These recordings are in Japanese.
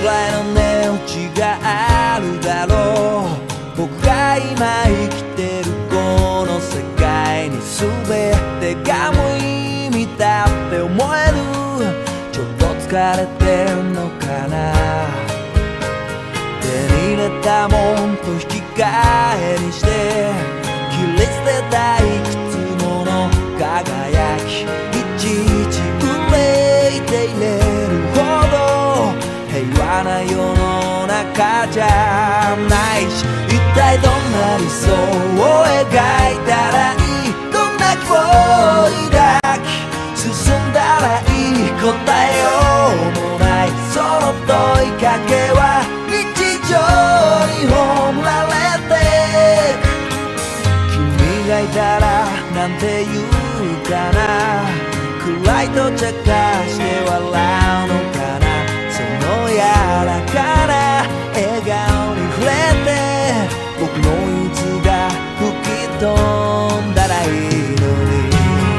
らいの値打ちがあるだろう。僕が今生きてるこの世界に全てが無意味だって思える。ちょっと疲れてんのかな。手に入れたもんと引き換えにして切り捨てたいくつもの輝き、いちいち憂いていれるほど平和な世の中じゃないし、一体どんな理想を描いたらいい、どんな希望を抱き進んだらいい、答えようもないその問いかけは日常に葬られてく。君がいたらなんて言うかな、暗いと茶化して笑うのかな。その柔らかな笑顔に触れて僕の憂鬱が吹き飛んだらいいのに。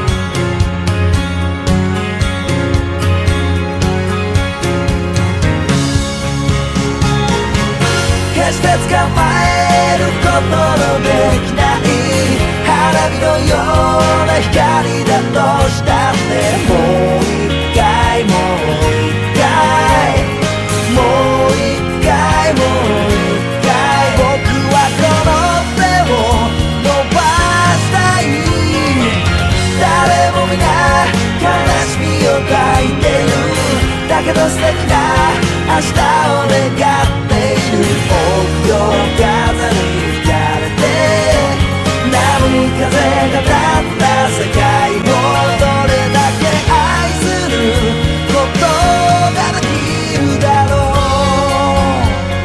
決して捕まえることのできない花火のような光だとしたって、もう一回もう一回もう一回もう一回僕はこの手を伸ばしたい。誰も皆悲しみを抱いてる、だけど素敵な明日を願っている。臆病風に吹かれて波風が立った世界をどれだけ愛することができるだろう。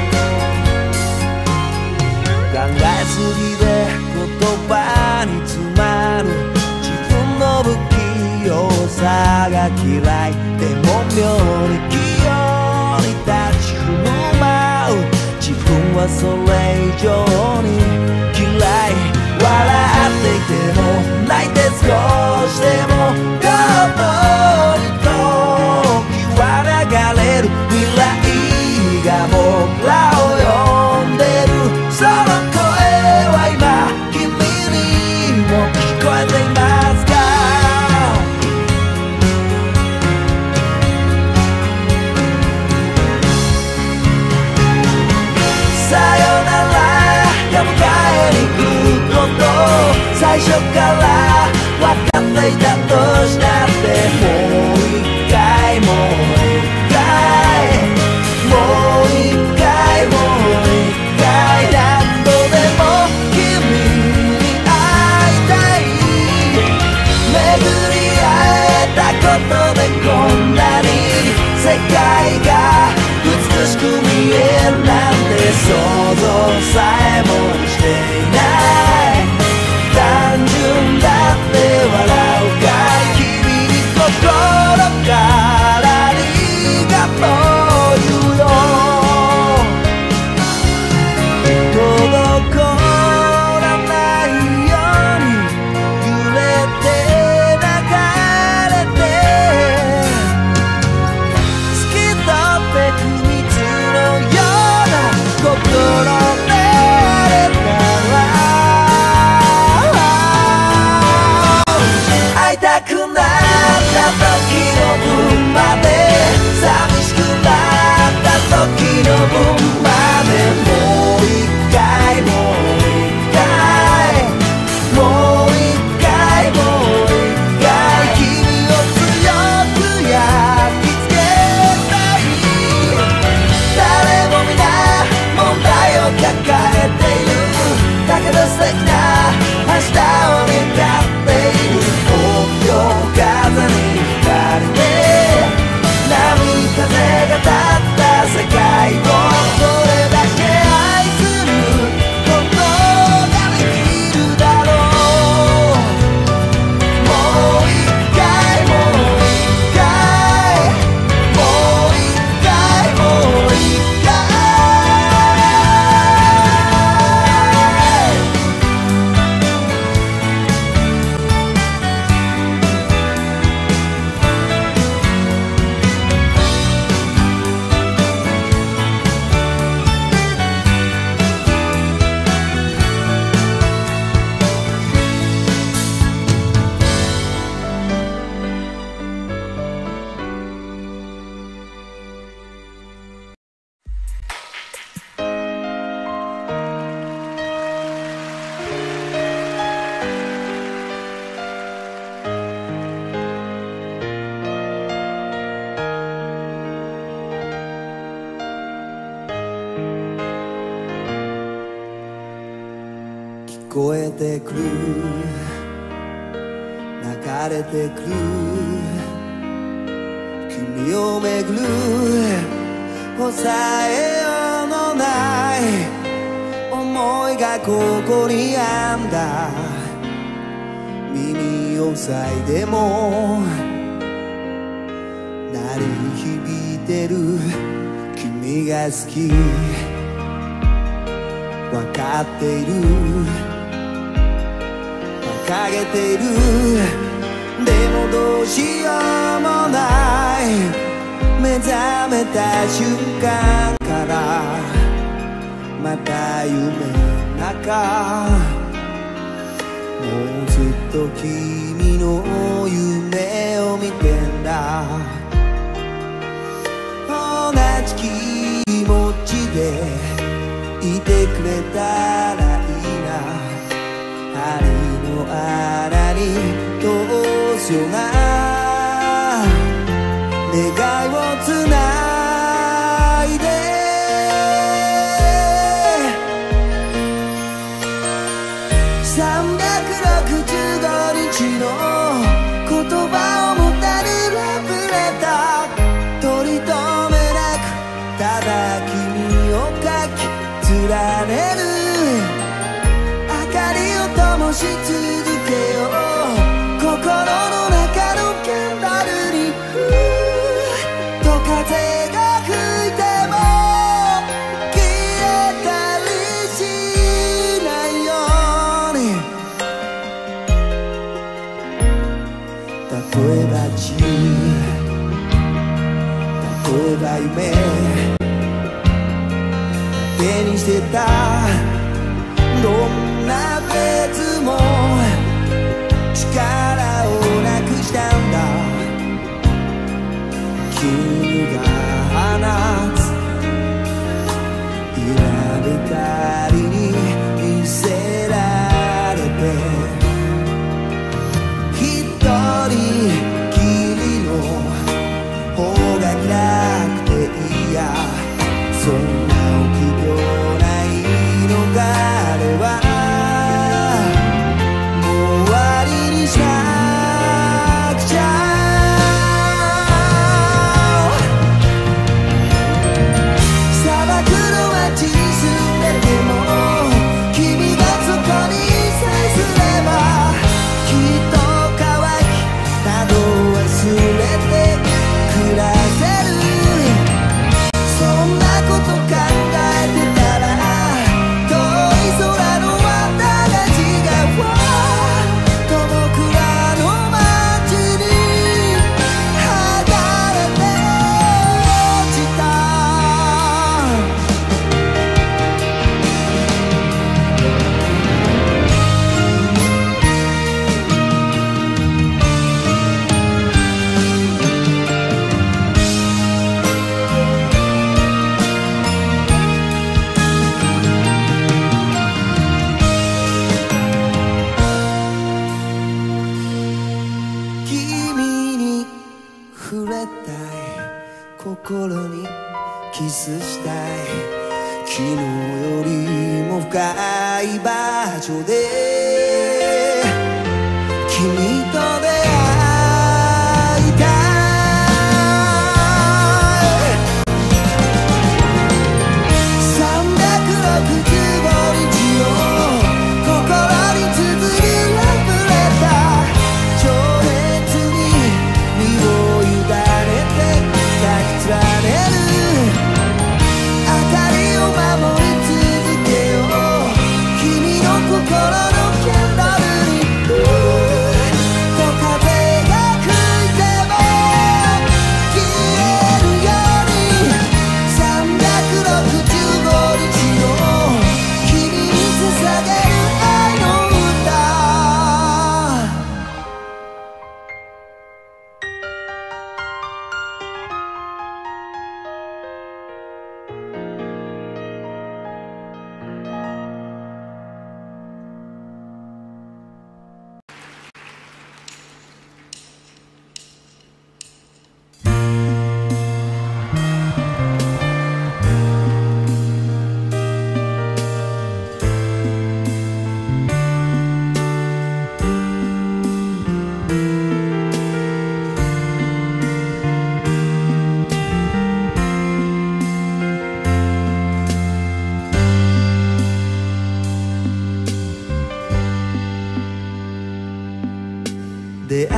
考えすぎで言葉に詰まる自分の不器用さが嫌い。でも妙に器用に立ち振る舞う自分はそれ以上に嫌い。笑っていても泣いて少しでもこのに時は流れる。未来が僕らを呼んでる。その声は今君にも聞こえていますか。さよならが迎えに来ること、最初から分かっていたとしたって、もう一回もう一回もう一回もう一回何度でも君に会いたい。巡り会えたことでこんなに世界が美しく見えるなんて想像さえもしていない。単純だって笑うかい、君に心からありがとう言うよ。滞らないように揺れて流れて透き通ってこえてくる流れてくる君をめぐる抑えようのない思いがここにあんだ耳を塞いでも鳴り響いてる君が好きわかっている馬鹿げているでもどうしようもない目覚めた瞬間からまた夢の中もうずっと君の夢を見てんだ同じ気持ちでいてくれたらいいな針の穴に通すような願いをつないで365日の言葉を持たるラブレター取り留めなくただ君を書き連ねる明かりを灯し続けよう心の中のキャンドルにふーっと風が吹いても消えたりしないように例えば自由例えば夢手にしてたどんな別も力をなくしたんだ君が放つ稲光に見せられて一人きりの方が暗くていやそんな臆病ないのがあれはもう終わりにしなくちゃ砂漠の街に住んでても君がそこにさえすればきっと乾きなど忘れて暮らせるそんなこと考えてたら遠い空の綿が違うわ遠くらの街に剥がれて落ちた君に触れたい心にキスしたい昨日よりも深い場所で君と出会いたい365日を心に綴るラブレター情熱に身を委ねて書き連ねる明かりを守り続けよう君の心のキャンドルに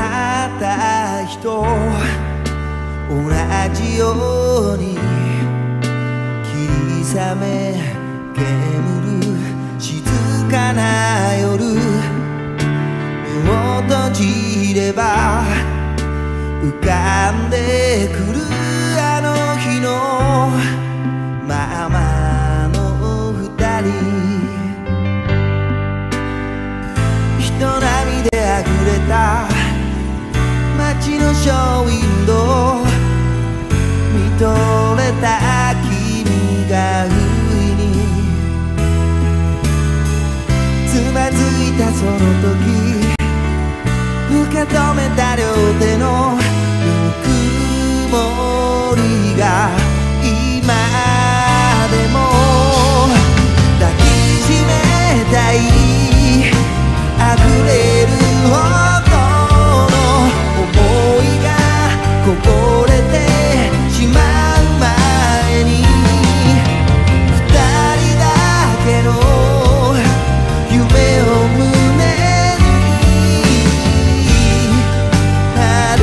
った人同じように霧雨煙る静かな夜目を閉じれば浮かんでくるあの日のままの二人人波であふれた街のショーウィンドウ見とれた君が不意につまずいたその時受け止めた両手のぬくもりが今でも抱きしめたい溢れるほどの想いがこぼれてしまう前に二人だけの夢を胸に歩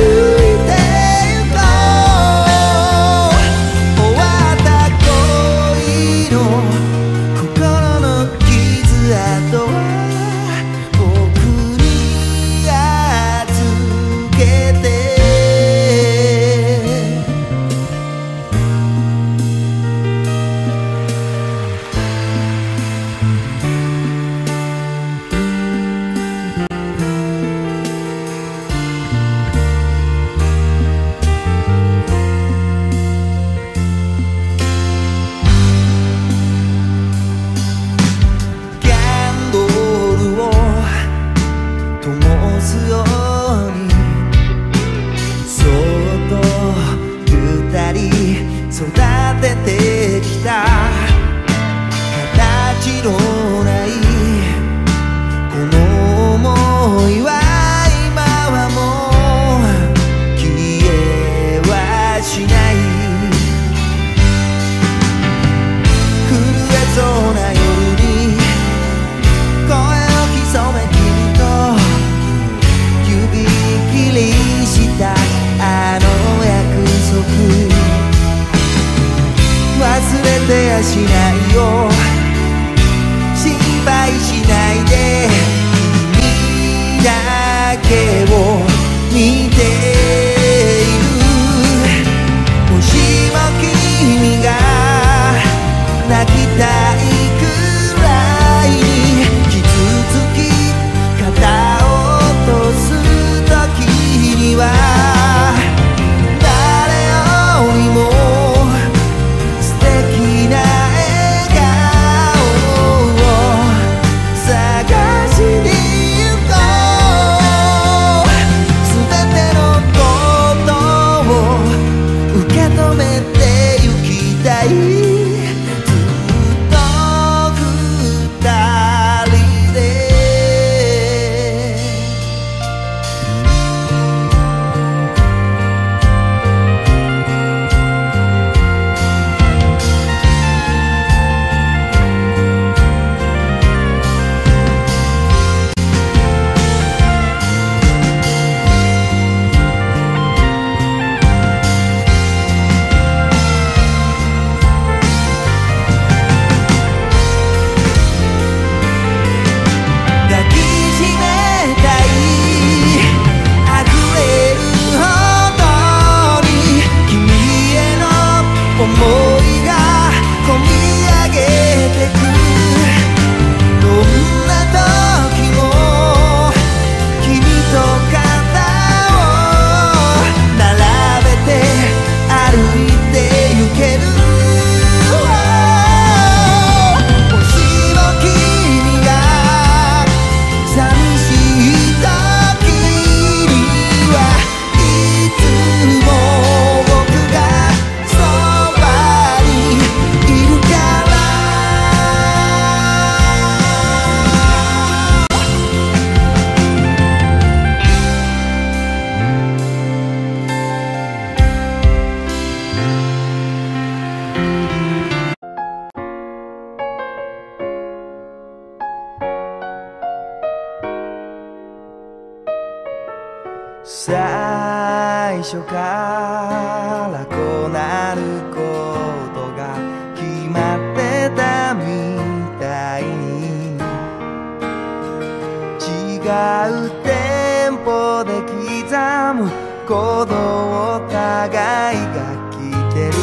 最初からこうなることが決まってたみたいに、違うテンポで刻む鼓動を互いが聞いてる。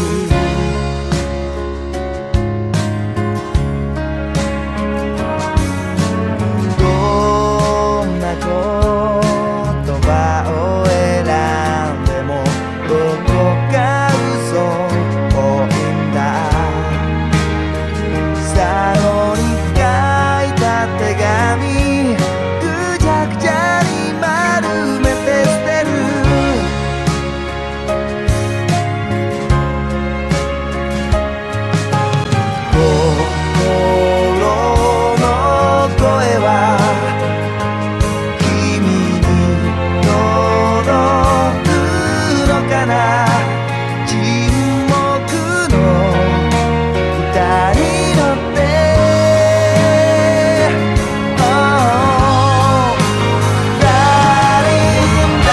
どんな言葉を選んでもどこか嘘っぽいんだ。最後に書いた手紙ぐちゃぐちゃに丸めて捨てる。心の声は君に届くのかな。沈黙の歌に乗って、oh, Darling,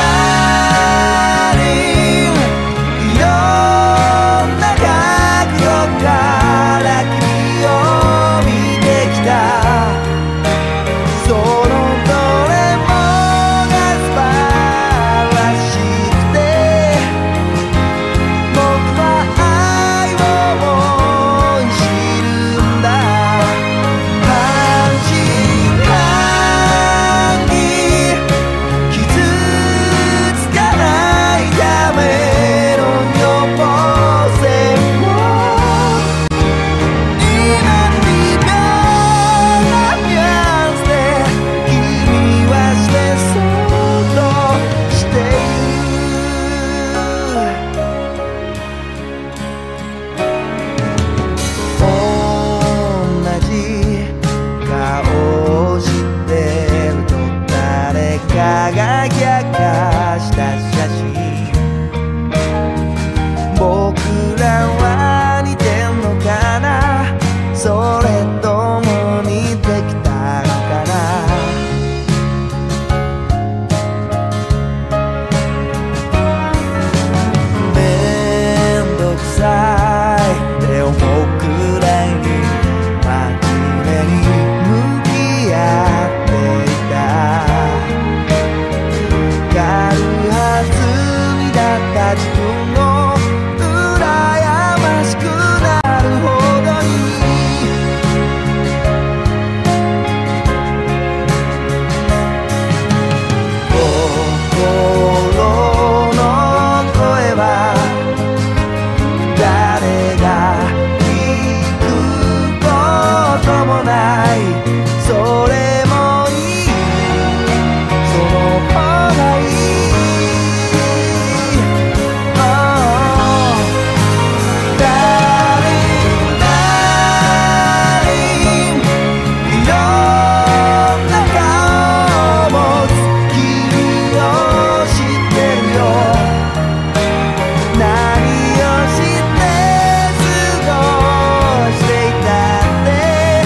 Darling いろんな角度から君を見てきた。そのどれもが素晴らしくて、僕は愛を思い知るんだ。半信半疑、傷つかないための予防線を今微妙なニュアンスで君は示そうとしている。同じ顔をしてると誰かが逆化した写真、僕らは似てんのかな。それとも似てきたのかな。めんどくさいって思うくらいに真面目に向き合っていた。軽はずみだった自分を羨ましくなるほどに、心の声は誰が聞くこともない。それもいい、その方がいい。Oh, Darling, Darling いろんな顔を持つ君を知ってるよ。何をして過ごしていたって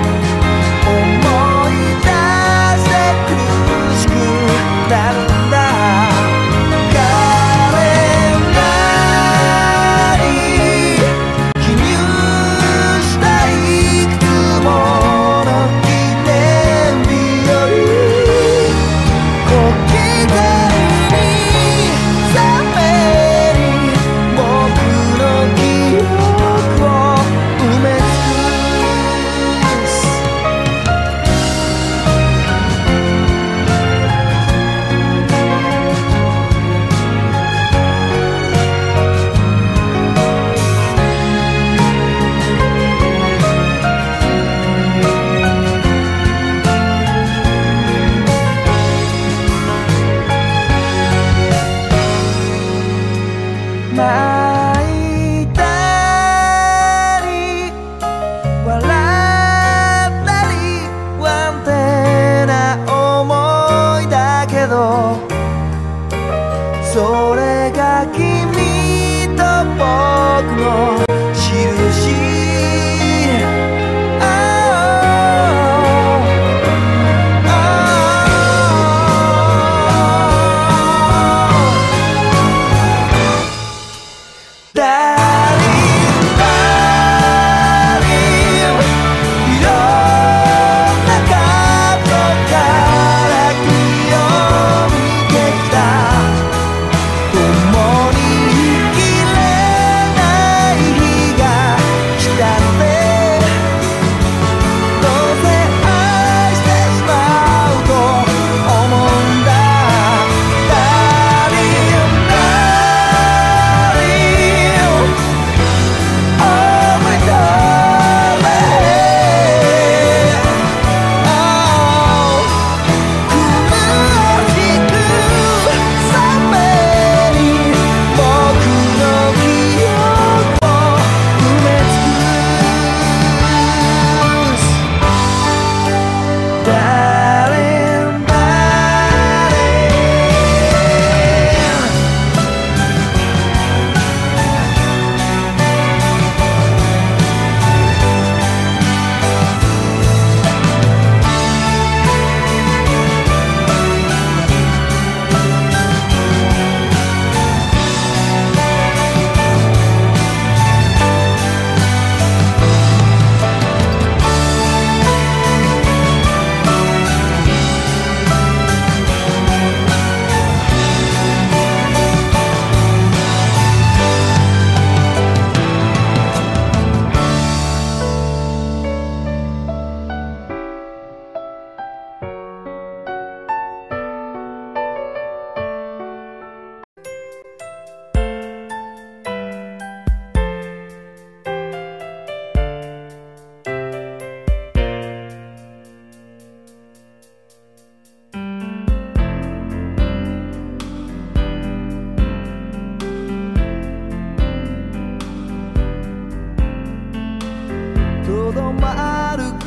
思い出して苦しくなるんだ。カレンダーに記入したいくつもの記念日より小刻みに冷めに僕の記憶を埋め尽くす。泣いたり笑ったり不安定な想いだけど、それが君と僕の印。Oh, oh, oh,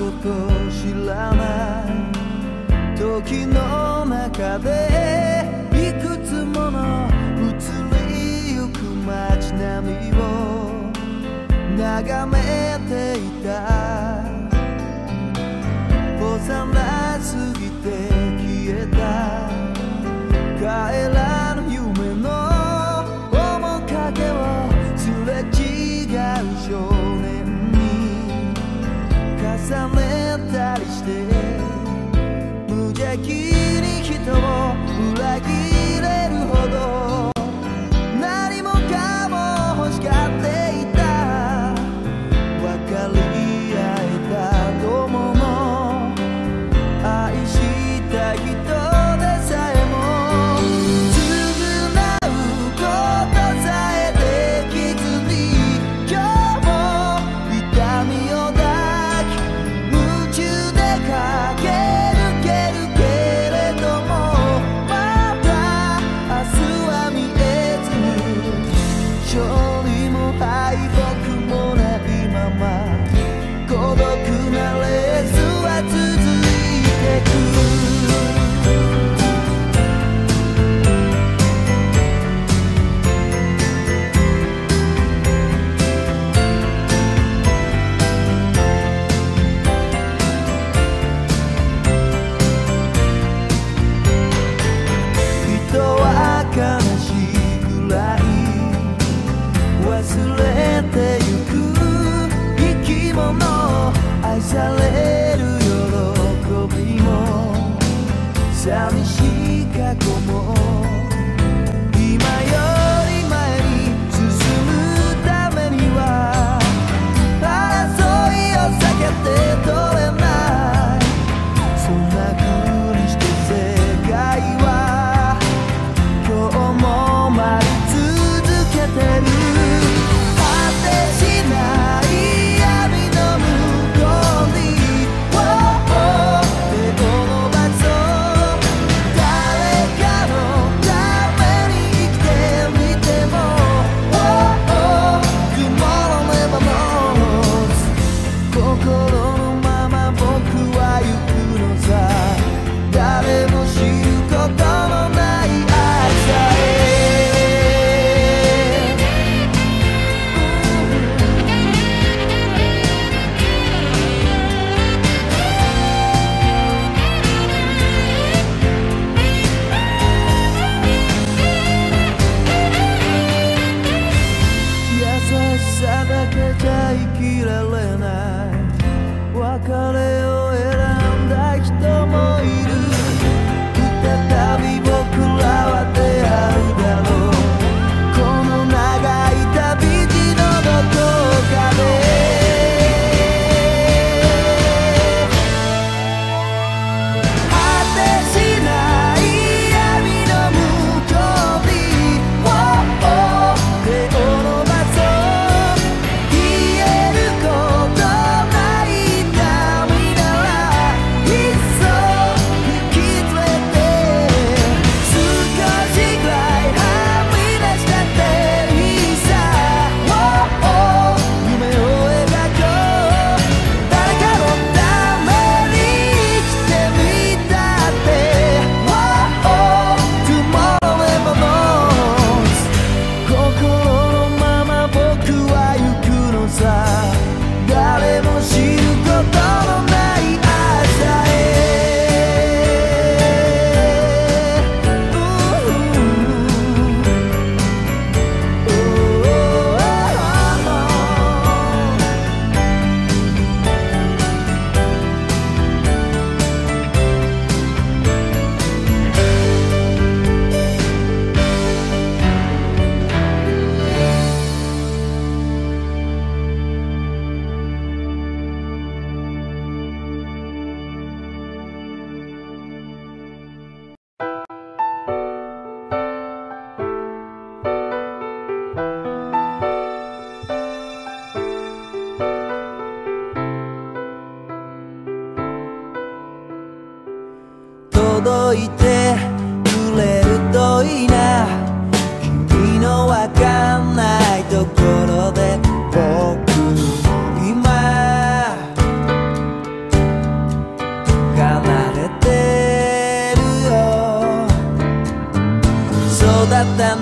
こと知らない時の中でいくつもの移りゆく街並みを眺めていた幼すぎて消えた帰らぬ夢の面影をすれ違う少年に重ねたりして無邪気に人を裏切れるほど何もかも欲しがっていた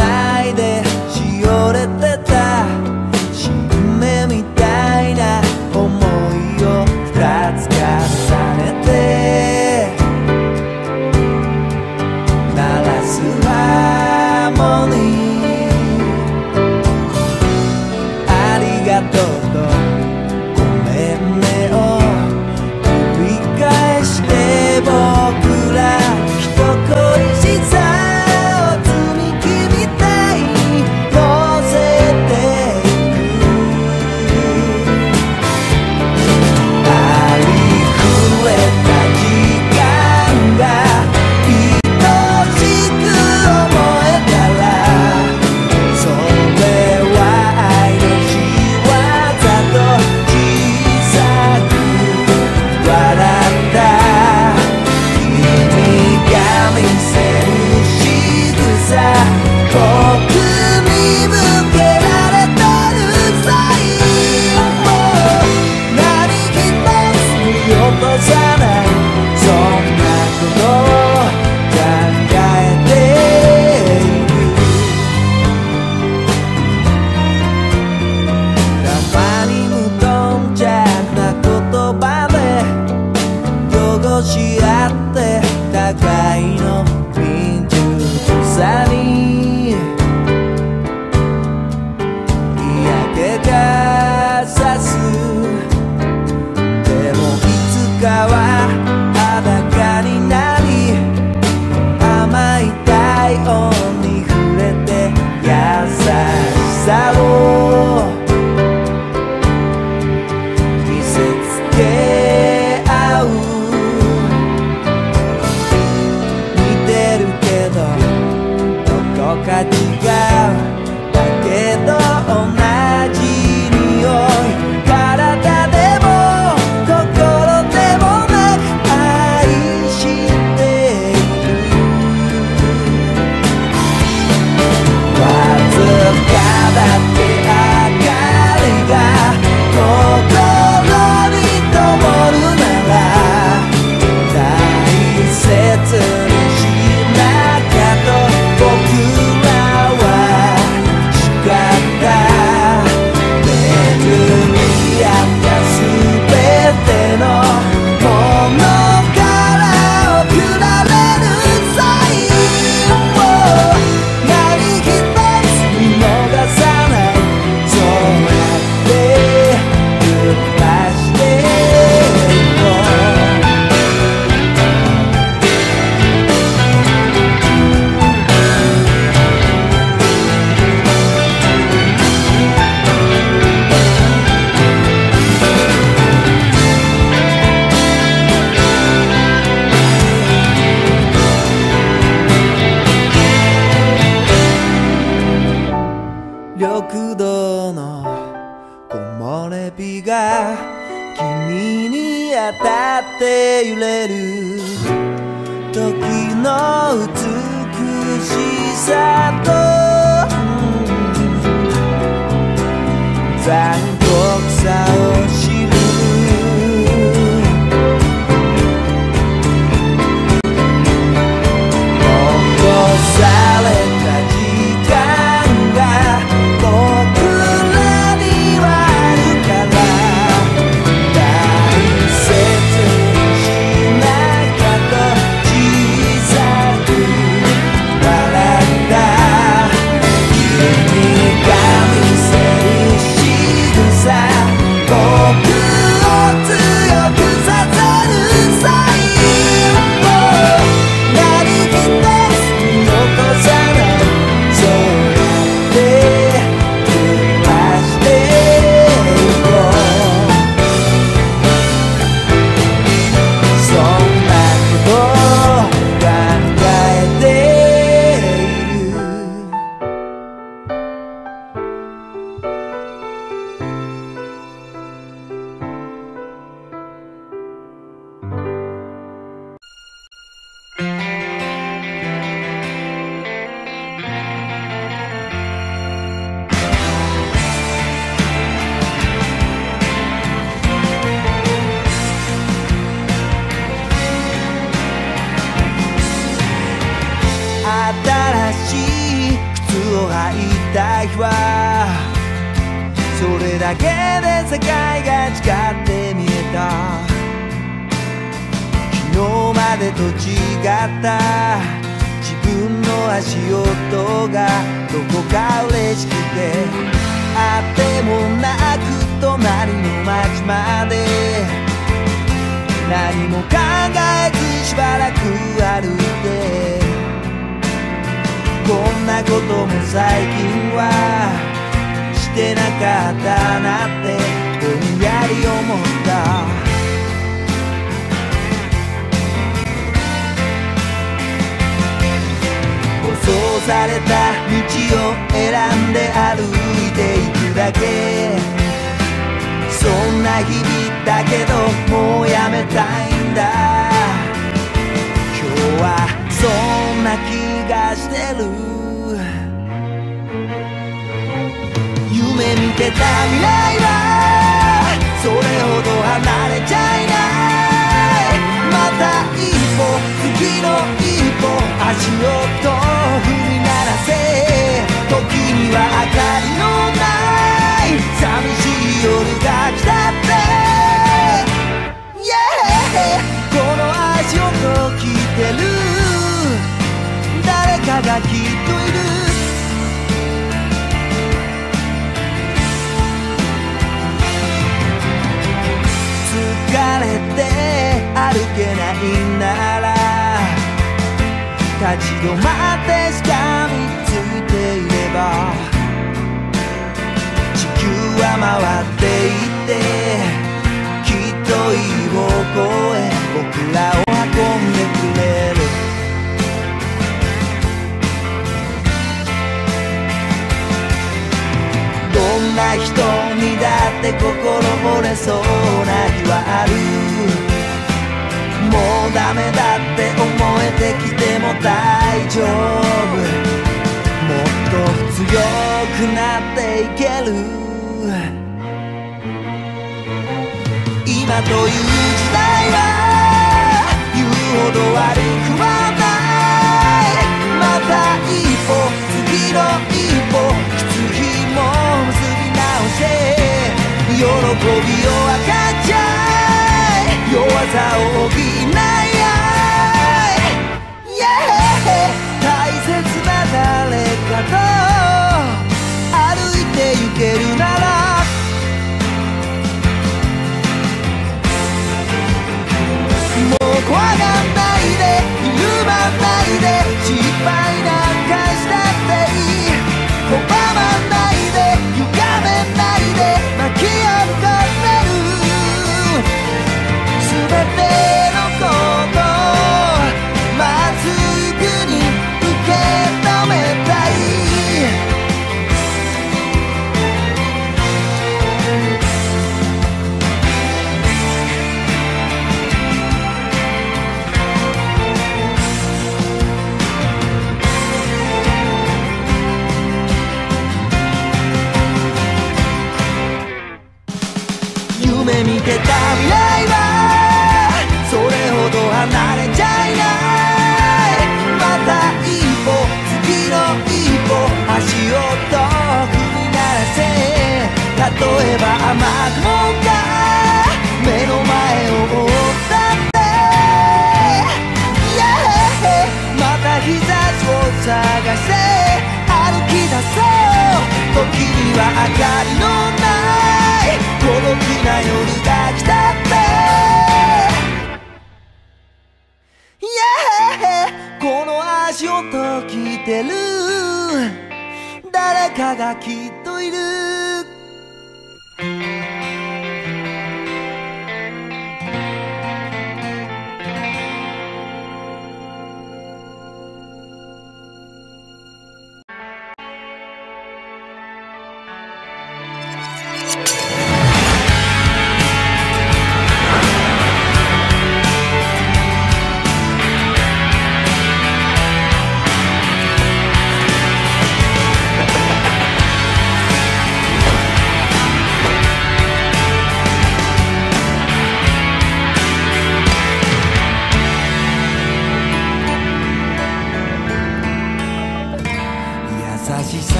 ないでしおれてた新芽みたいな想いを二つ重ねて鳴らすハーモニーありがとうとごめんねを繰り返して僕ら人恋しさを積み木みたいに乗せていくありふれた時間が愛しく思えたらそれは愛の仕業と小さく笑った君が見せる仕草僕に向けられたるサインを何一つ見落とさないそんなことを考えているたまに無頓着な言葉で汚し合って互いの未熟さに嫌気がさすでもいつかは裸になり甘い体温に触れて優しさを見せつけ合う似てるけどどこか違うだけど同じ匂い体でも心でもなく愛しているわずかだって明かりが心に灯るなら大切にしなきゃと僕らは誓った巡り合ったすべてのものから送られるサインを何一つ見逃さないそうやって繰り返していこう緑道の木漏れ日が君に当たって揺れる時の美しさと残酷さを知る残された時間が僕らにはあるから大切にしなきゃと小さく笑ったと吐いた日はそれだけで世界が違って見えた。昨日までと違った自分の足音がどこか嬉しくて、あってもなく隣の街まで何も考えずしばらく歩いて、こんなことも最近はしてなかったなってぼんやり思った。舗装された道を選んで歩いていくだけ、そんな日々だけどもうやめたいんだ。今日はそんな気がしてる。夢見てた未来はそれほど離れちゃいない。また一歩次の一歩足音踏み鳴らせ、時には明かりのない寂しい夜が来たって、yeah! この足音聞いてる誰かがきっといる。疲れて歩けないなら立ち止まってしかみついていれば、地球は回っていってきっといい方向へ僕らを運んでくれる。どんな人にだって心折れそうな日はある。もうダメだって思えてきても大丈夫、もっと強くなっていける。今という時代は言うほど悪くはない。また一歩次の一歩きついも結び直して喜びを分かっちゃい、弱さを補い合い、yeah! 大切な誰かと歩いて行けるならもう怖がんないで緩まないで、失敗なんかしたっていい、拒まないで歪めないで巻き起こってる。全てのことまっすぐに受け止めたい。夢見てた未来はそれほど離れちゃいない。また一歩次の一歩足音踏み鳴らせ、例えば雨雲が目の前を覆ったって、yeah! また日差しを探して歩き出そう。時には明かりのない孤独な夜が来たって、yeah! この足音聞いてる誰かがきっといる。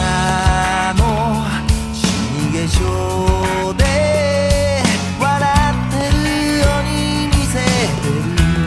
の死に化粧で笑ってるように見せてる。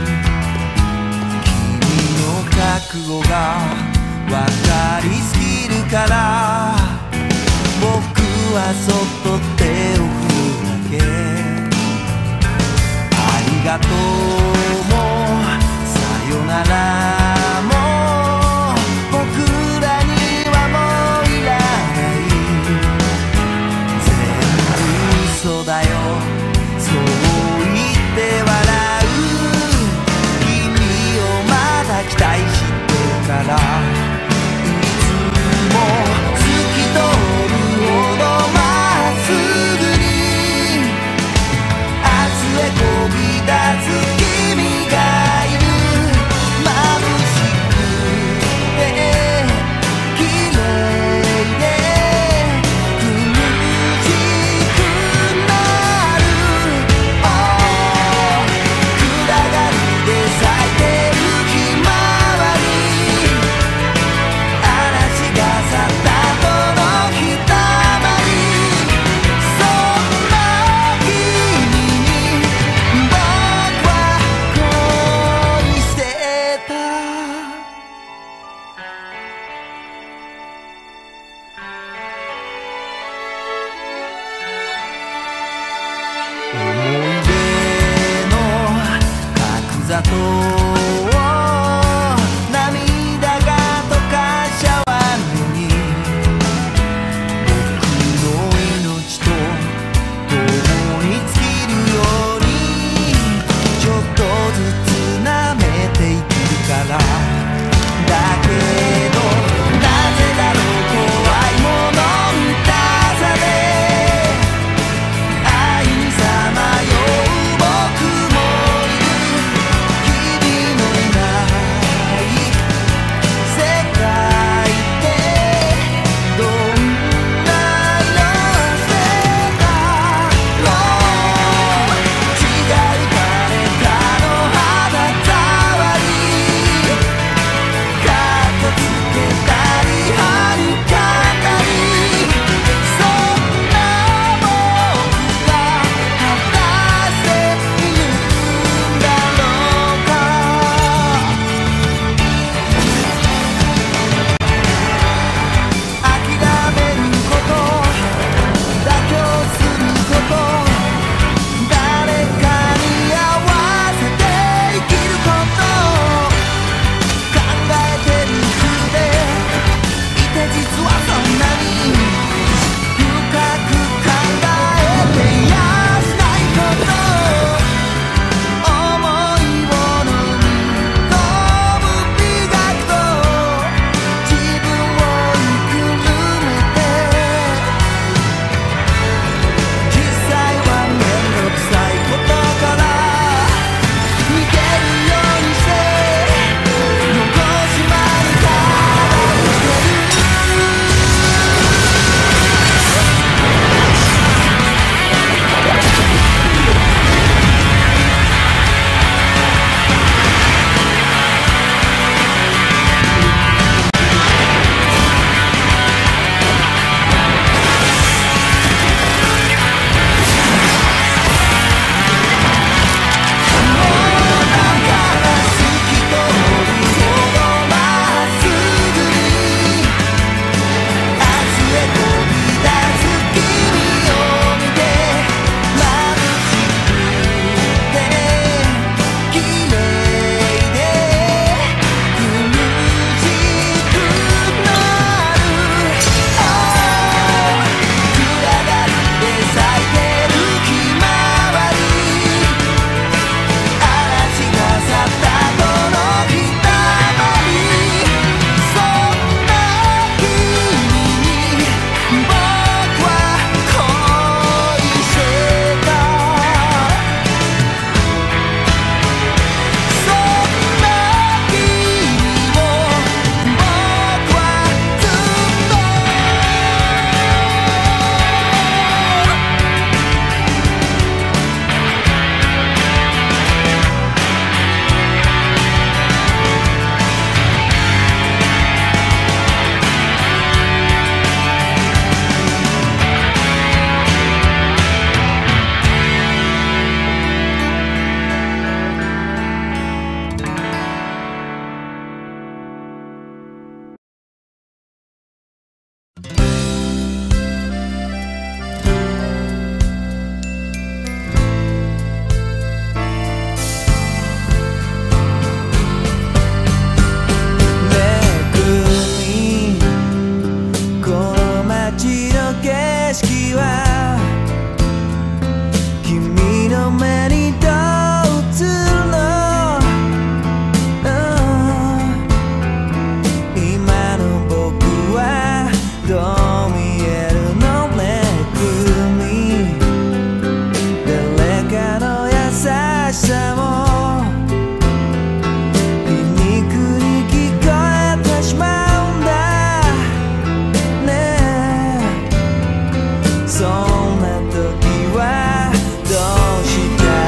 君の覚悟が分かりすぎるから僕はそっと手を振るだけ。ありがとうもさよならも僕らにはもういらない。全部嘘だよそう言って笑う。君をまだ期待してるからいつも透き通るほどまっすぐに明日へ飛び出す君がいる。眩しくて綺麗で苦しくなる。暗がりで咲いてるひまわり。嵐が去った後のひたまり。そんな君に僕は恋してた。思い出の角砂糖を涙が溶かし合わぬに僕の命と共に尽きるようにちょっとずつ舐めていくから。だけどなぜだろう怖いもの見たさで愛にさまよう僕もいる。日々 景色は君の目にどう映るの、今の僕はどう見えるのね君、誰かの優しさも皮肉に聞こえてしまうんだね。そんな時はどうした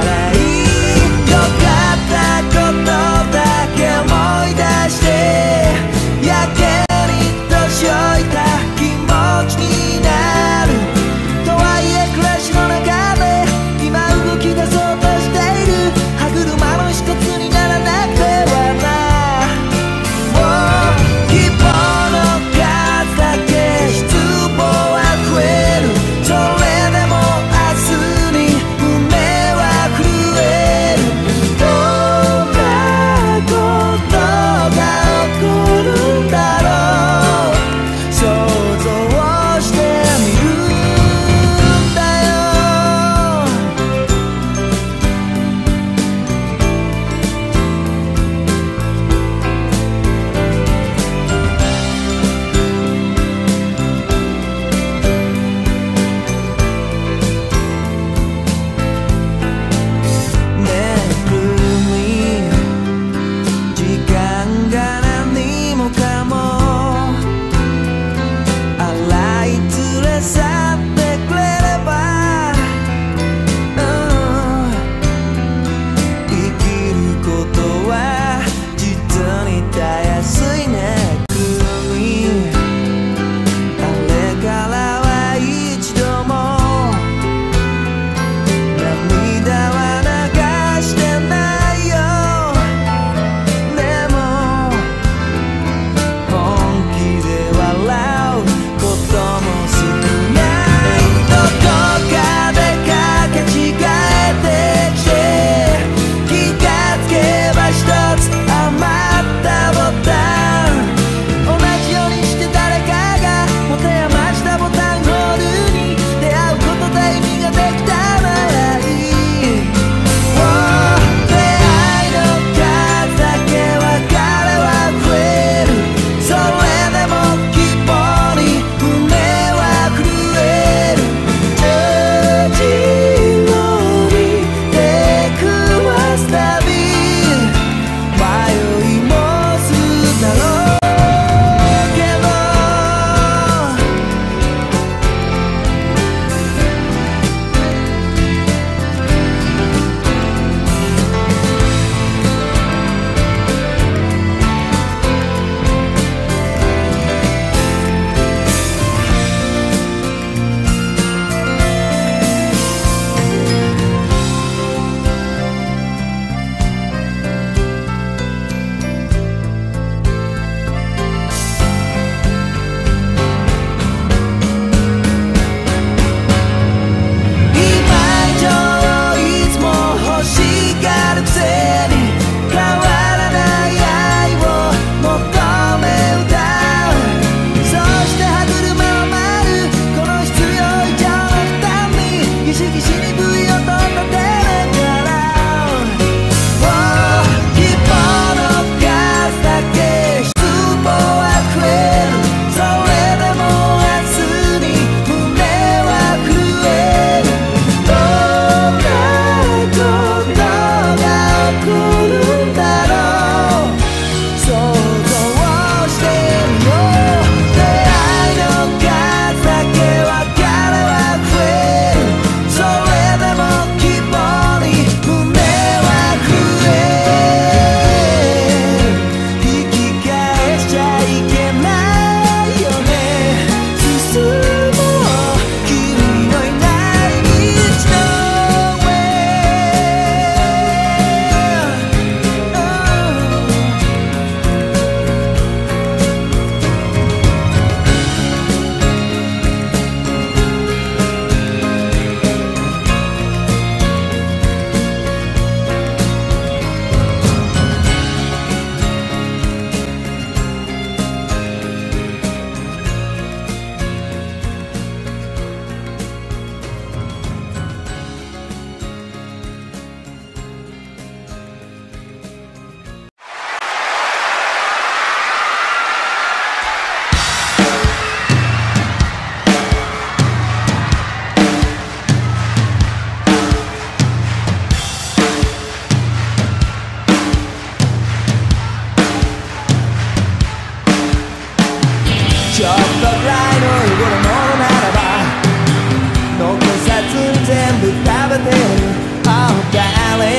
誰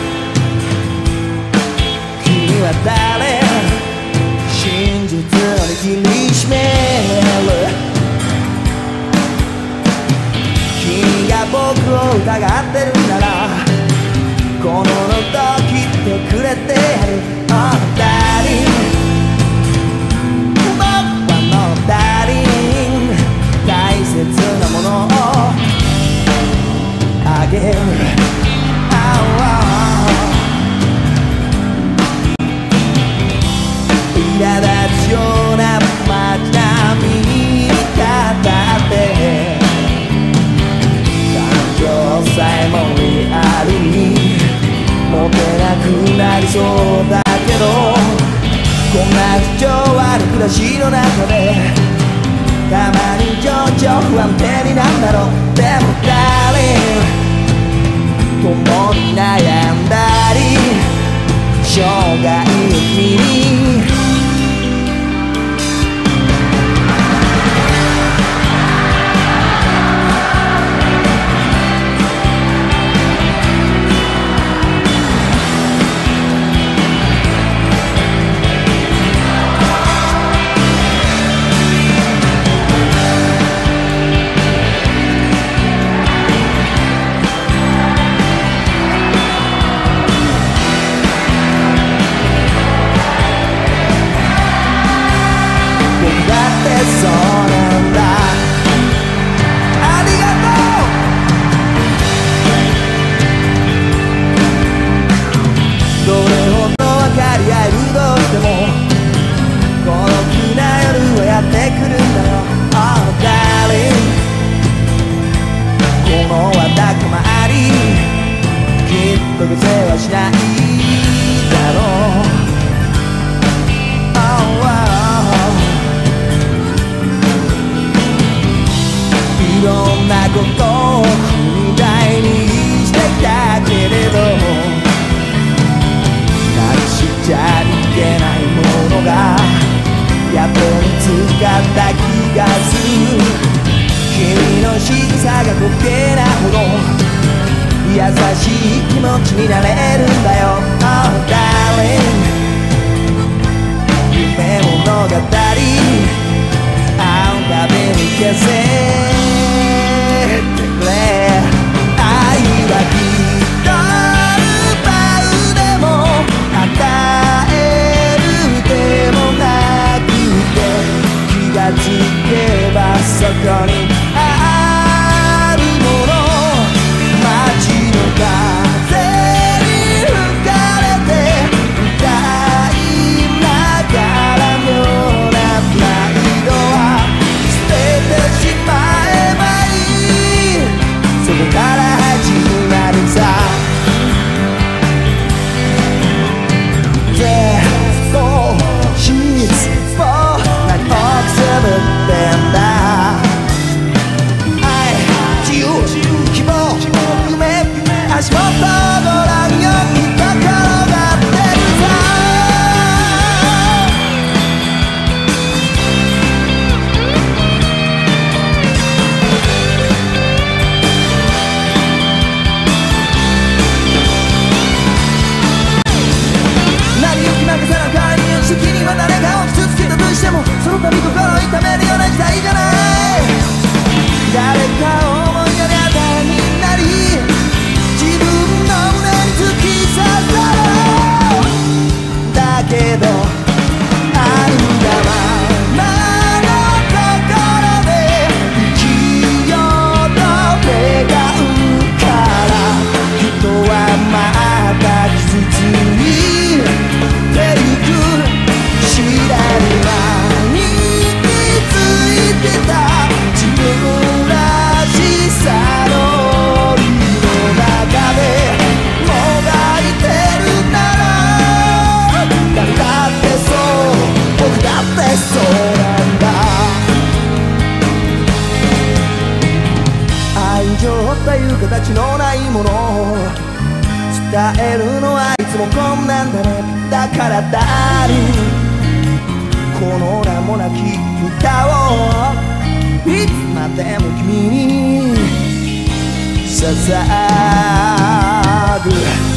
君は誰真実を握りしめる君が僕を疑ってるならこの喉切ってくれてやるあのダーリン僕はのダーリン大切なものをあげる苛立つような街並みに立って感情さえもリアルに持てなくなりそうだけどこんな不調悪い暮らしの中でたまに情緒不安定になんだろうでも誰共に悩んだり生涯の君にしないだろう、いろんなことを踏み台にしてきたけれどなくしちゃいけないものがやっと見つかった気がする君の仕草が滑稽なほど優しい気持ちになれるんだよ Oh darling 夢物語あんたでに消せてくれ愛はきっと奪うでも与えるでもなくて気がつけばそこにあるもの風に吹かれて歌いながら妙なプライドは捨ててしまえばいいそこから始まるさ少しずつ何をくすぶってんだ愛自由希望夢足元ご覧よ心がってるさ成り行き任せの代わりに責任は誰かを傷つけたとしてもその度心を痛めるような時代じゃない誰かを思いやりゃ誰になり自分の胸に突き刺さろうだけどあるがままのところで生きようと願うから人はまた傷ついてゆく知らぬ間に気づいてた自分らしさの檻の中でもがいてるなら誰だってそう僕だってそうなんだ愛情という形のないものを伝えるのはいつもこんなんだねだからダーリンこの名もなき歌をいつまでも君に捧ぐ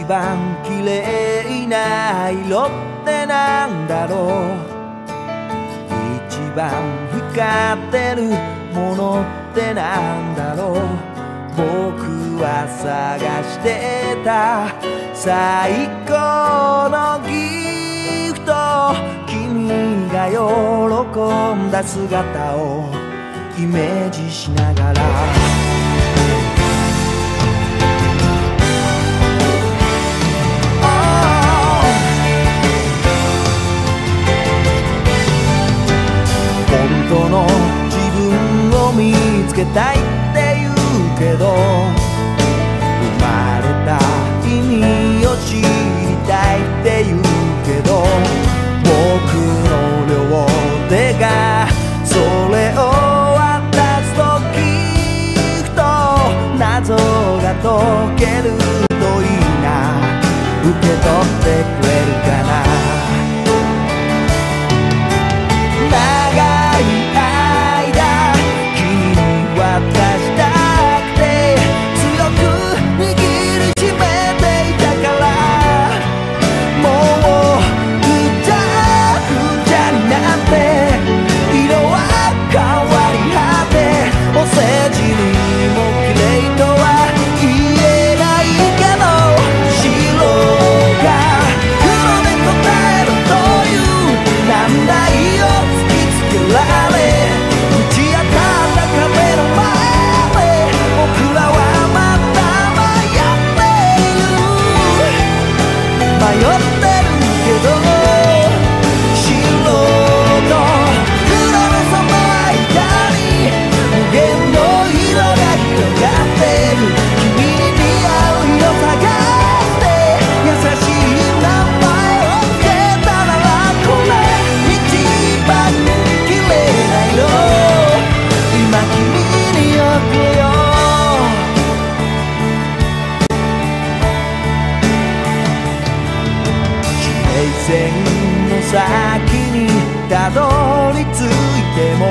番綺麗な色ってなんだろう、一番光ってるものってなんだろう。僕は探してた最高のギフト、君が喜んだ姿をイメージしながら、本当の自分を見つけたいって言うけど、生まれた意味を知りたいって言うけど、僕の両手がそれを渡すときっと謎が解けるといいな。受け取ってくれるかな。長い間君に渡したくて強く握りしめていたから、もうぐちゃぐちゃになって色は変わり果て、お世辞にも綺麗とは言えないけど、白が黒で答えるという難題を突きつけられ、打ち当たった壁の前で僕らはまた迷ってるけど、白と黒のその間に無限の色が広がってる。君に似合う色探して優しい名前をつけたなら、これ一番綺麗な色今君に送るよ。地平線の先にたどり着いても、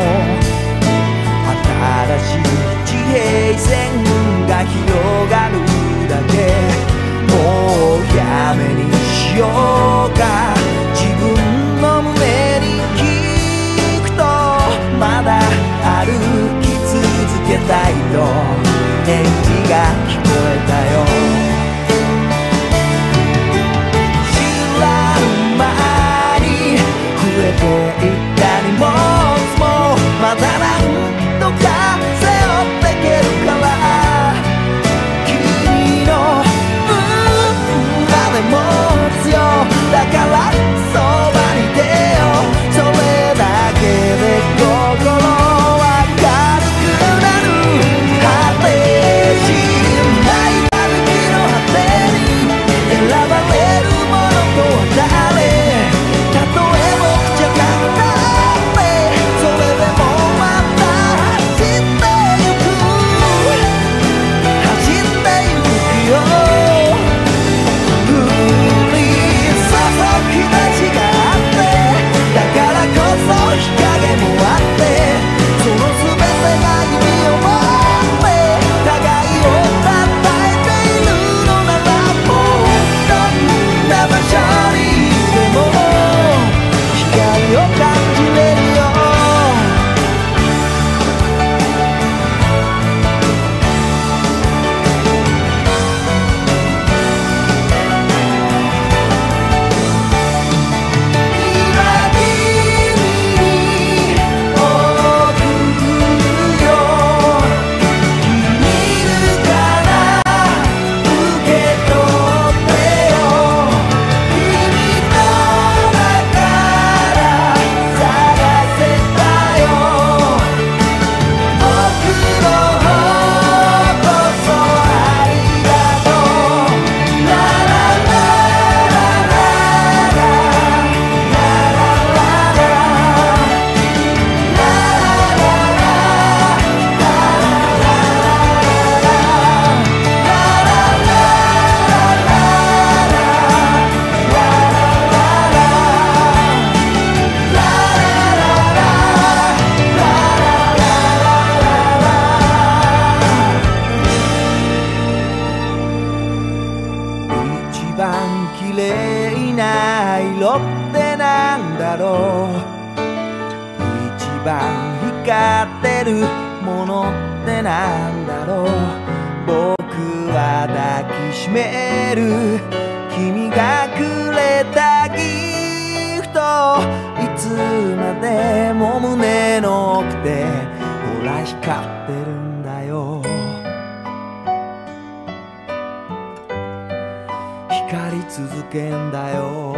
新しい地平線が広がるだけ。もうやめにしようか、自分の胸に聞くとまだ歩き続けたいと返事が聞こえたよ。知らぬ間に増えていった荷物も光ってるものってなんだろう。僕は抱きしめる君がくれたギフト、いつまでも胸の奥でほら光ってるんだよ。光り続けんだよ。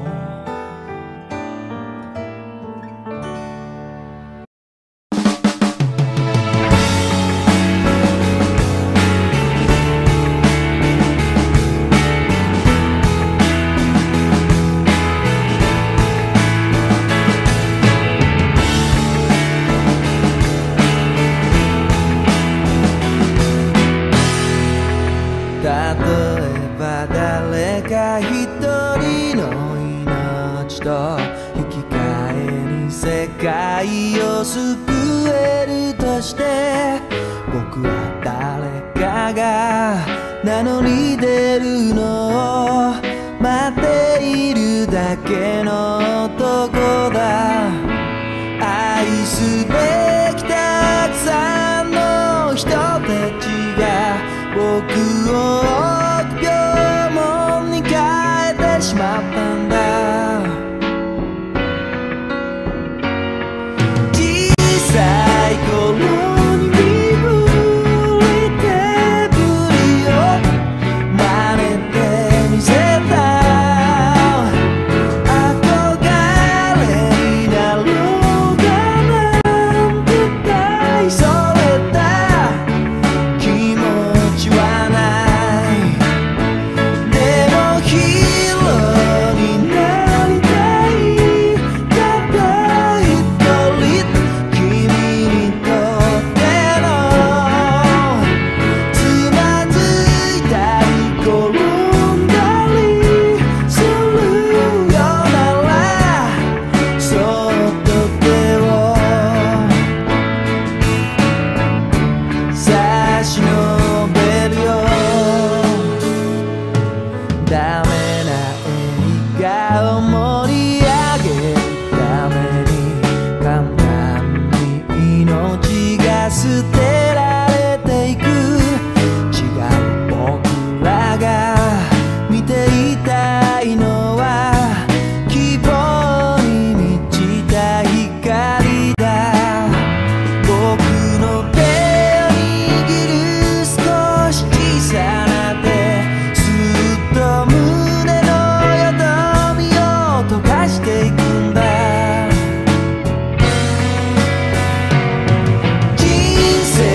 例えば誰か一人の命と引き換えに世界を救えるとして、僕は誰かが名乗り出るのを待っているだけの男だ。愛すべきたくさんの人たちが僕を臆病者に変えてしまったんだ。小さい頃に身振り手振りを真似てみせた。憧れになろうかなんて大それた気持ちはない。でもヒーローになりたい。たった一人君にとってのつまずいたり転んだりするよなら、そっと手を差し伸べるよ。ダメな映画を盛り上げるために簡単に命が捨てられていく。違う僕らが見ていたいのは希望に満ちた光だ。僕の手を握る少し小さな手、すっと胸のよどみを溶かしていくんだ。人生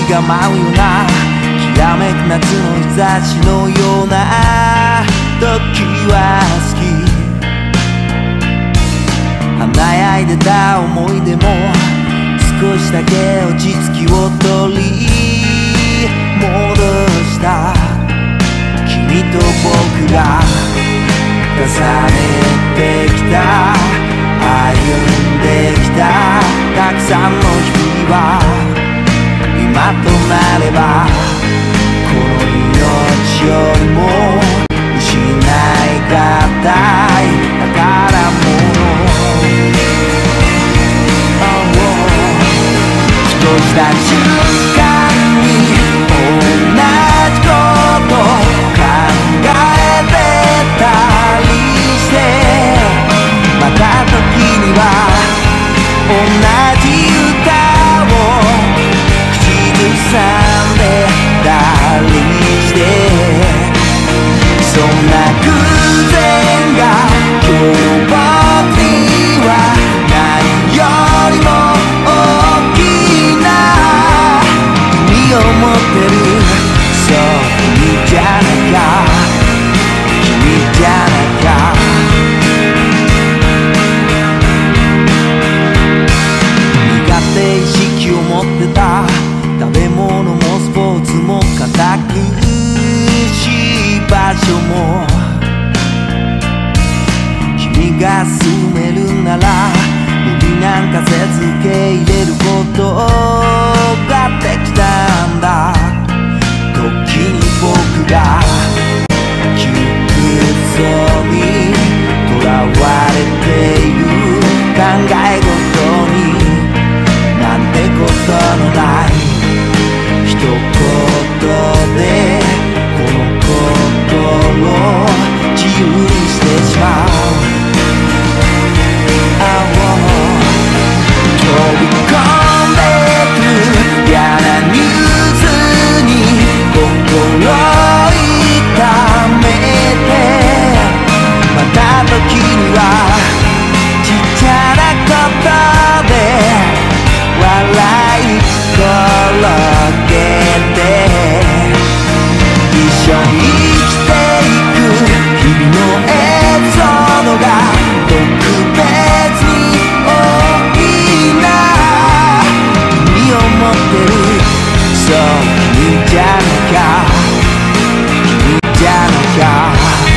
が舞うようなきらめく夏の日差しのような時は好き。華やいでた思い出も少しだけ落ち着きを取り戻した。君と僕が重ねてきた歩んできたたくさんの日々は今となればこの命よりも失いがたい宝物。ふとした瞬間に同じこと考えてたりしてまた時には同じ歌を口ずさんでたりしてそんな偶然が今日僕には何よりも大きな意味を持ってる。そう君じゃなきゃ君じゃなきゃ苦手意識を持ってた食べ物もスポーツも堅苦しい場所も君が住めるなら無理なんかせず受け入れることができたんだ。時に僕が窮屈にとらわれている考え事になんてことのない一言でこの心を自由にしてしまう。飛び込んでく嫌なニュースに心痛めてまた時にはちっちゃなことで笑い転げて一緒に生きていく日々のエピソードが特別に大きな意味を持ってる。そう君じゃなきゃ君じゃなきゃ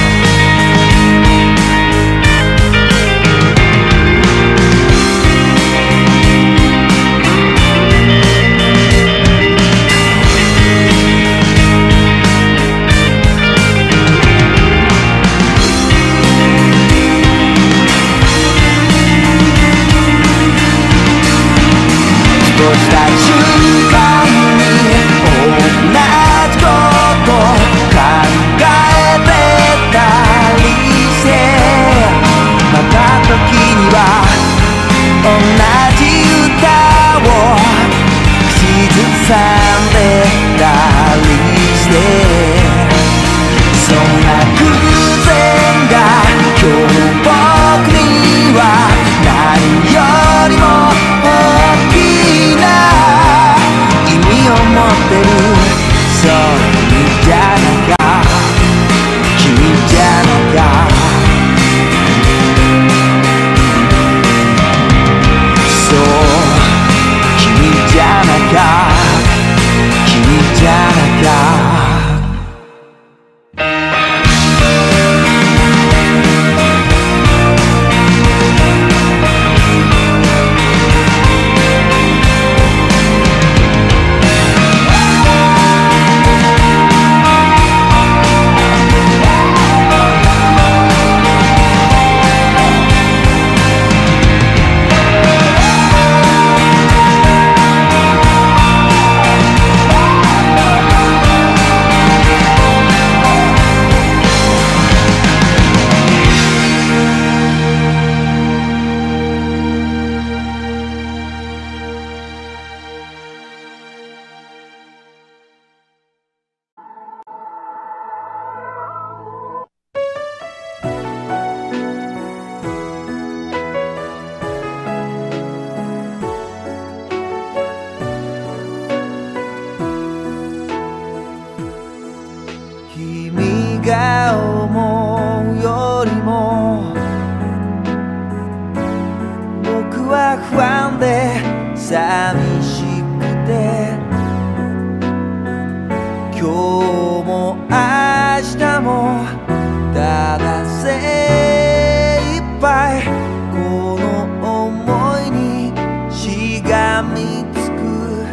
ふとした瞬間に同じこと考えてたりしてまた時には同じ歌を口ずさんでたりしてそんな偶然が今日僕には何よりも大きな意味を持ってる。そう君じゃなきゃ君じゃなきゃそう君じゃなきゃ君じゃなきゃ寂しくて今日も明日もただ精一杯この想いにしがみつく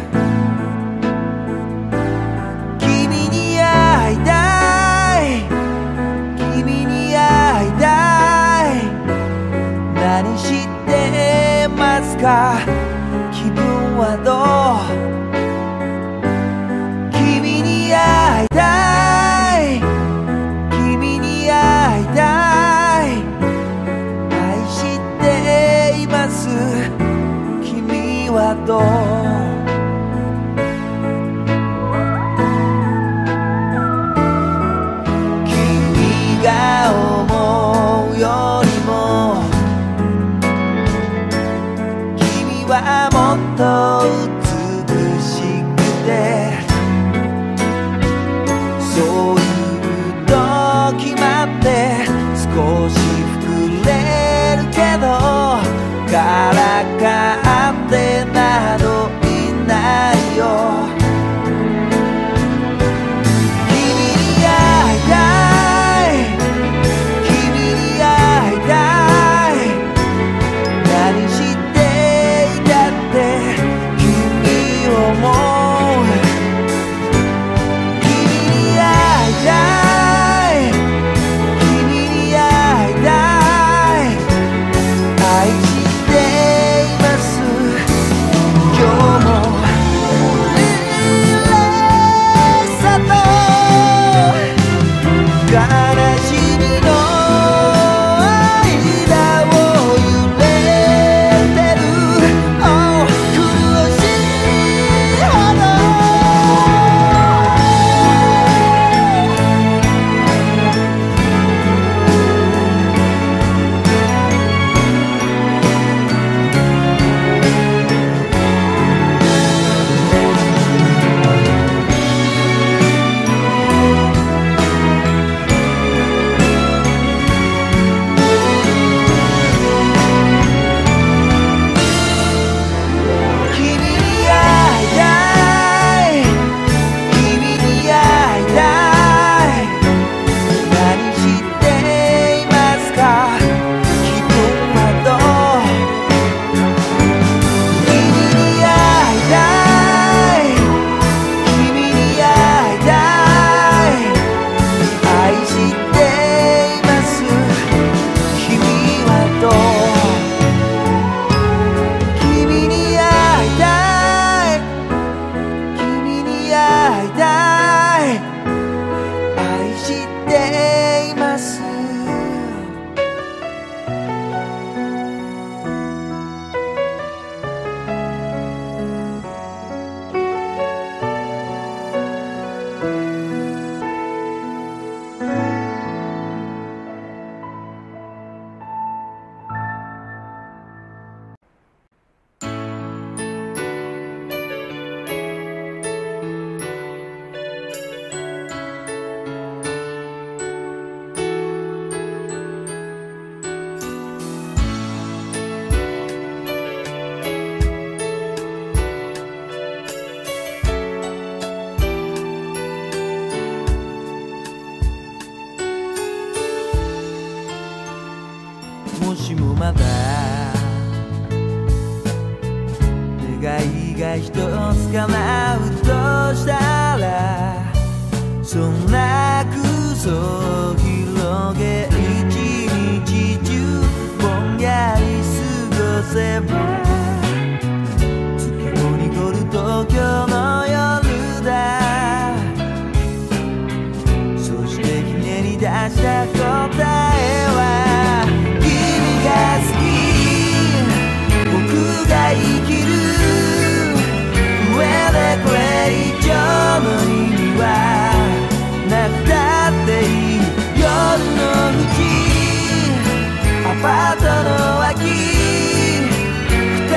君に会いたい君に会いたい何してますか気分はどう君に会いたい君に会いたい愛しています君はどう君が思うよりも君はもっと美しくてそういうと決まって少し膨れるけどからかってなどいないよ君に会いたい君に会いたい何していたって君を思う君に会いたい君に会いたい愛しています今日も嬉しさと悲しみの間を揺れてる Oh 苦しいほど君に会いたい君に会いたい何していますか気分はどう君に会いたい君に会いたい愛しています君はどう君に会いたい君に会いたい愛していますもしもまだ願いが一つ叶うとしたらそんな空想を広げ一日中ぼんやり過ごせば月も濁る東京の夜だそしてひねり出した答えは君が好き僕が生きる上でこれ以上の意味はなくたっていい夜の淵アパートの脇二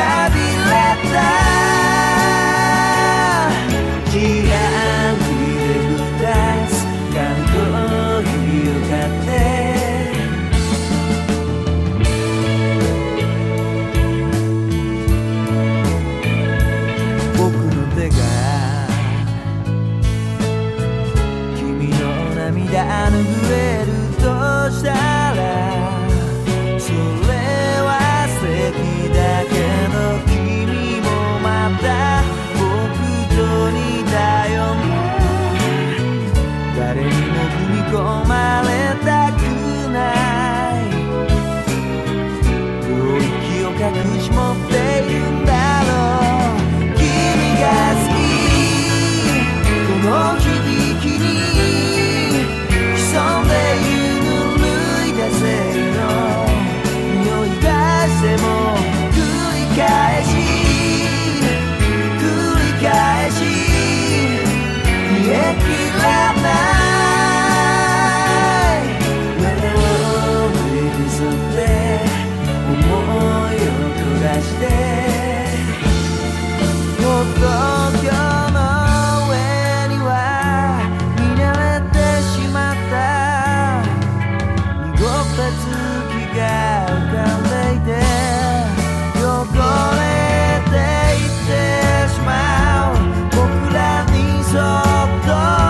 東京の上には見慣れてしまった濁った月が浮かんでいて汚れていってしまう僕らにそっと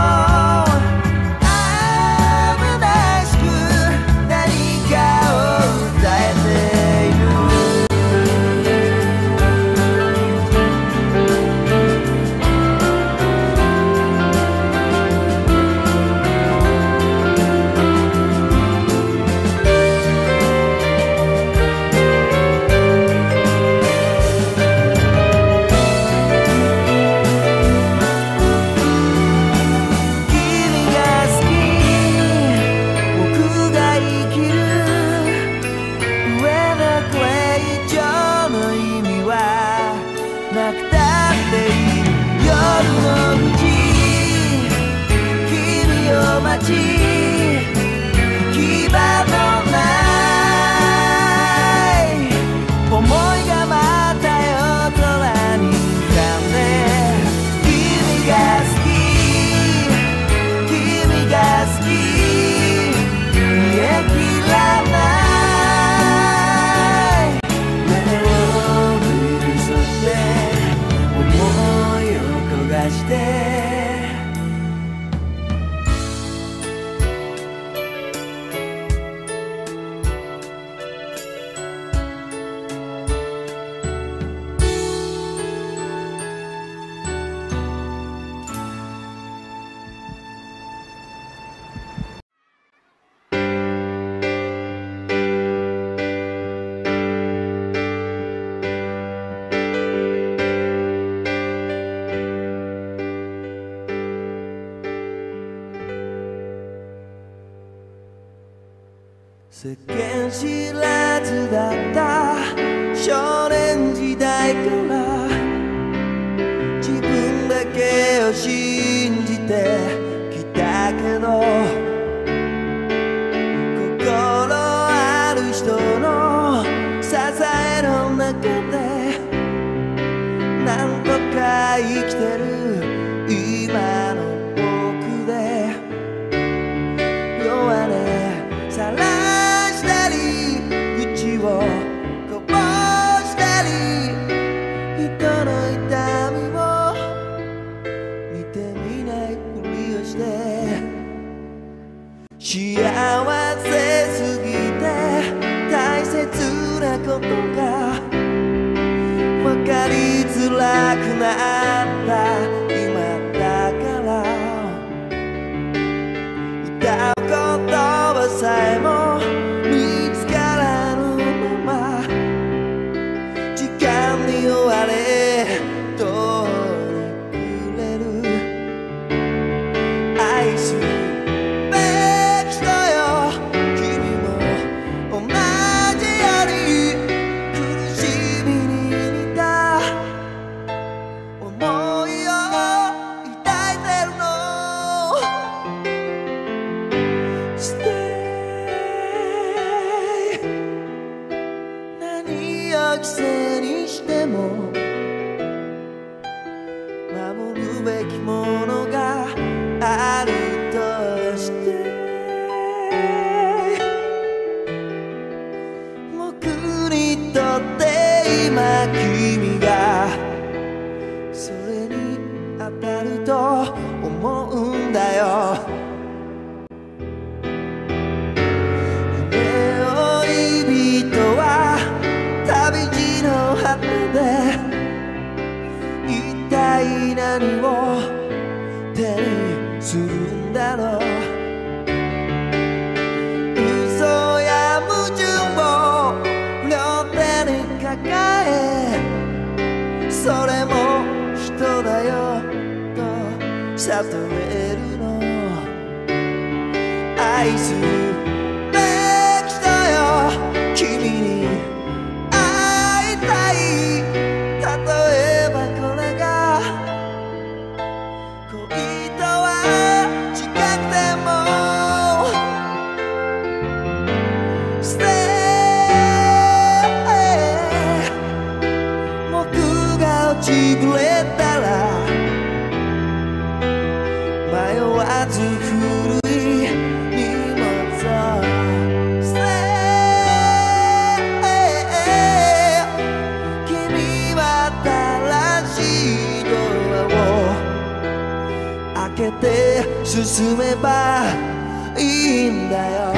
世間知らずだった少年時代から自分だけを信じてきたけど心ある人の支えの中でなんとか生きてる今の僕で弱音さらこぼしたり人の痛みを見てみないふりをして幸せすぎて大切なことが分かりづらくなった今だから歌う言葉さえも見つからぬ終われとくれる愛すべき人よ君も同じように苦しみに似た思いを抱いてるの Stay 何を犠牲にしても守るべきものがあるとして僕にとって今君がそれに当たると思うんだよ夢追い人は旅路の果てで一体何を手にするんだろう嘘や矛盾を両手に抱えそれも人だよと悟れるの愛すべき人よ君に会いたい例えばこれが恋とは違っても Stay 僕が落ちぶれたけて進めばいいんだよ。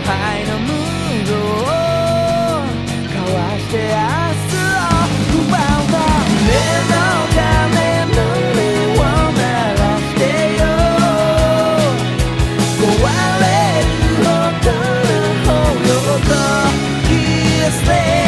ハイのムードを交わして明日を奪うための鐘の音を鳴らしてよ壊れるほどの抱擁とキスで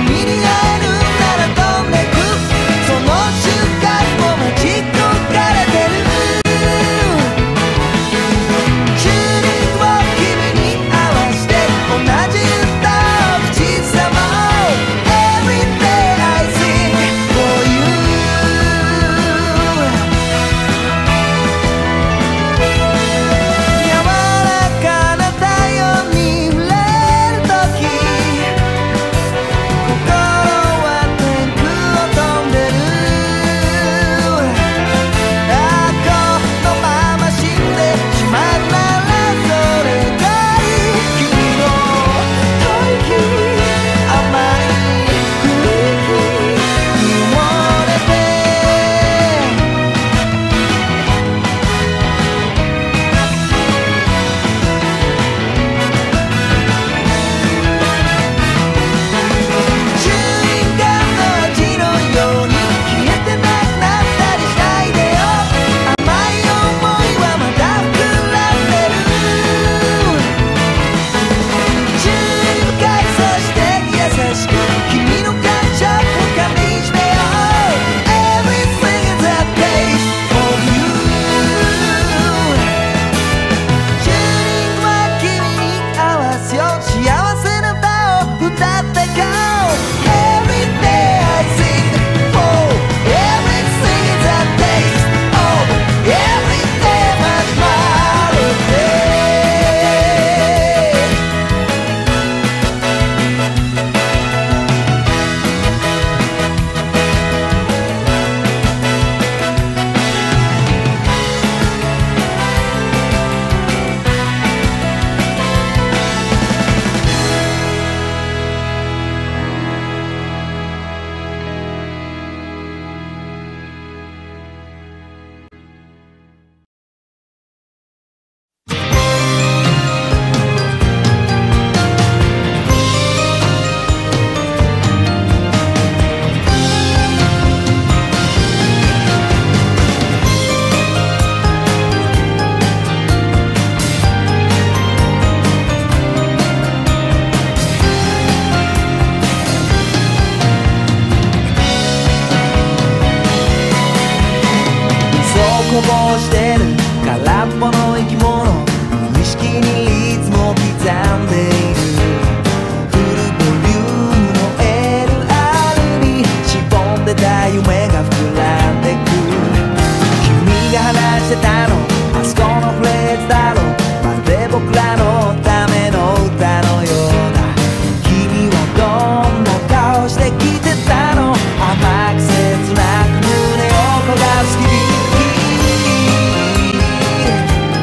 その瞬間を待ち焦がれこぼしてる空っぽの生き物、無意識にリズムを刻んでいる。フルボリュームの LR にしぼんでた夢が膨らんでく。君が話してたのあそこのフレーズだろ、まるで僕らのための歌のようだ。君はどんな顔して聞いてたの、甘く切なく胸を焦がす日々。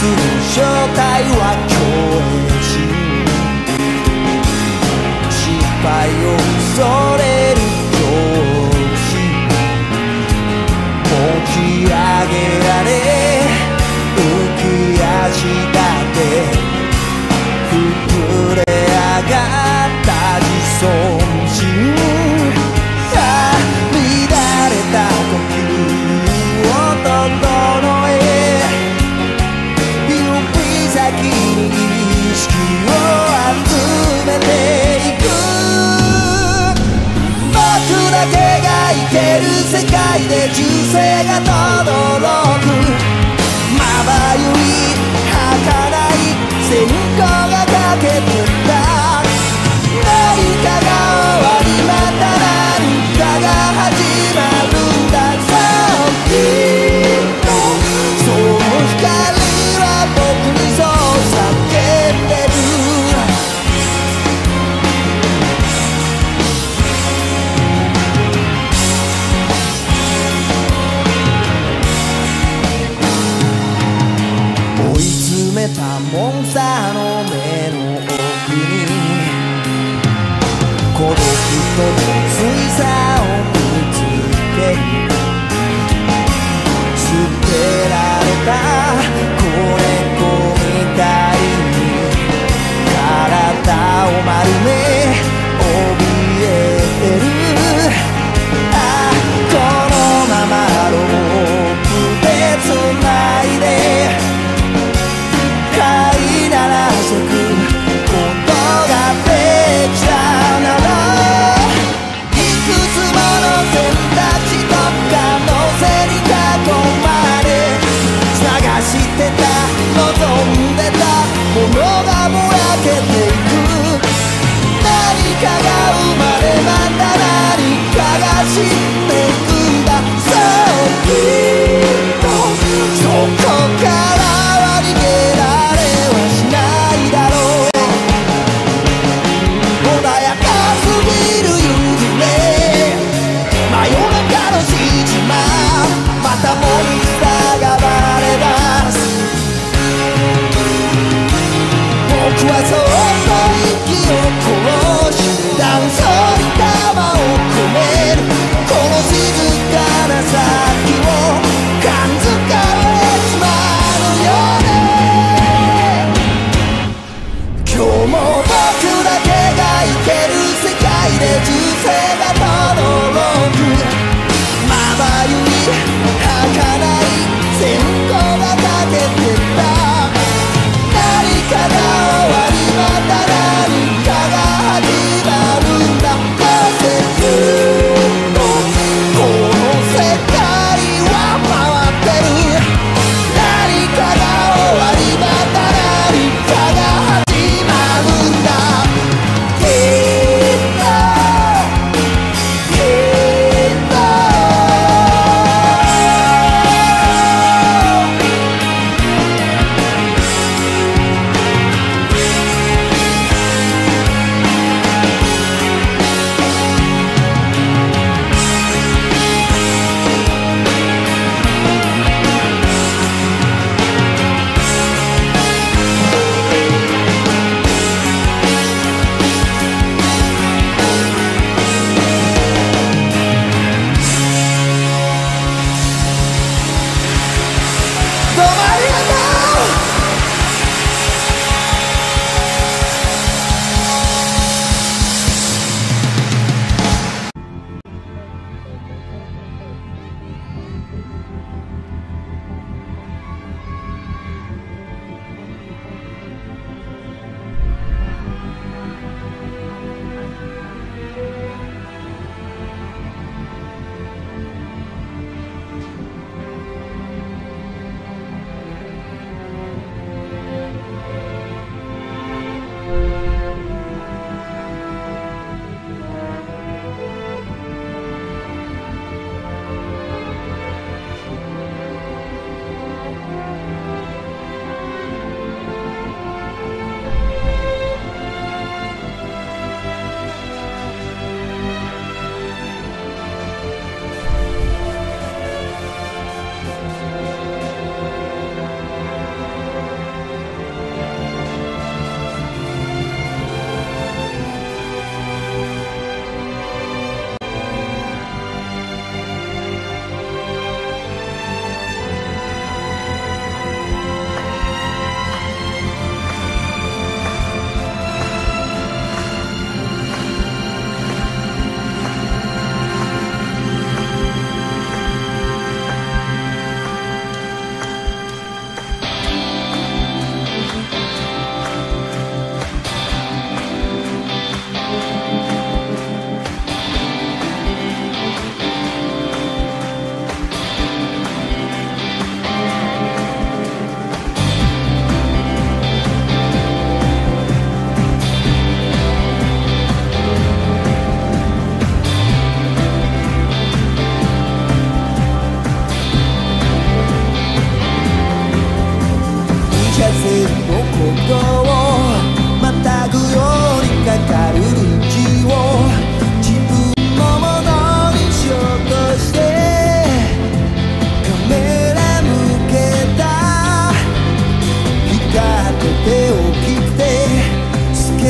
する正体は狂人、失敗を恐れる上司、持ち上げられ浮き足だって膨れ上がった自尊心、乱れた呼吸を整え、指先に意識を集めていく。僕だけが生ける世界で銃声が轟く。まばゆい儚い線香が駆けてった。何かが終わり、また何かが始まるんだ。そうきっとその光は僕にそう叫んでる。追い詰めたモンスターの目の奥に孤独と純粋さを見つける。捨てられた子猫みたいに体を丸め怯えてる。ああ、このままロープで繋いで飼いならせくことができたなら、いくつもの選択肢と可能性に囲まれ探して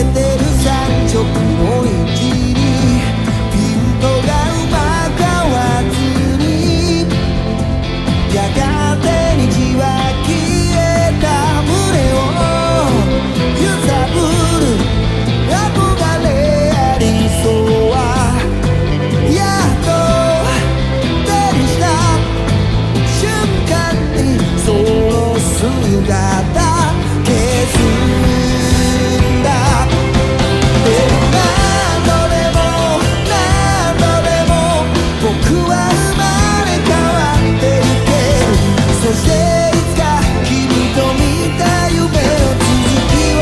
てる山直の位置にピントがうまく合わずにやがて虹は消えた胸を揺さぶる憧れありそうはやっと手にした瞬間にその姿消すんだ。でも何度でも何度でも僕は生まれ変わってゆける。そしていつか君と見た夢の続きを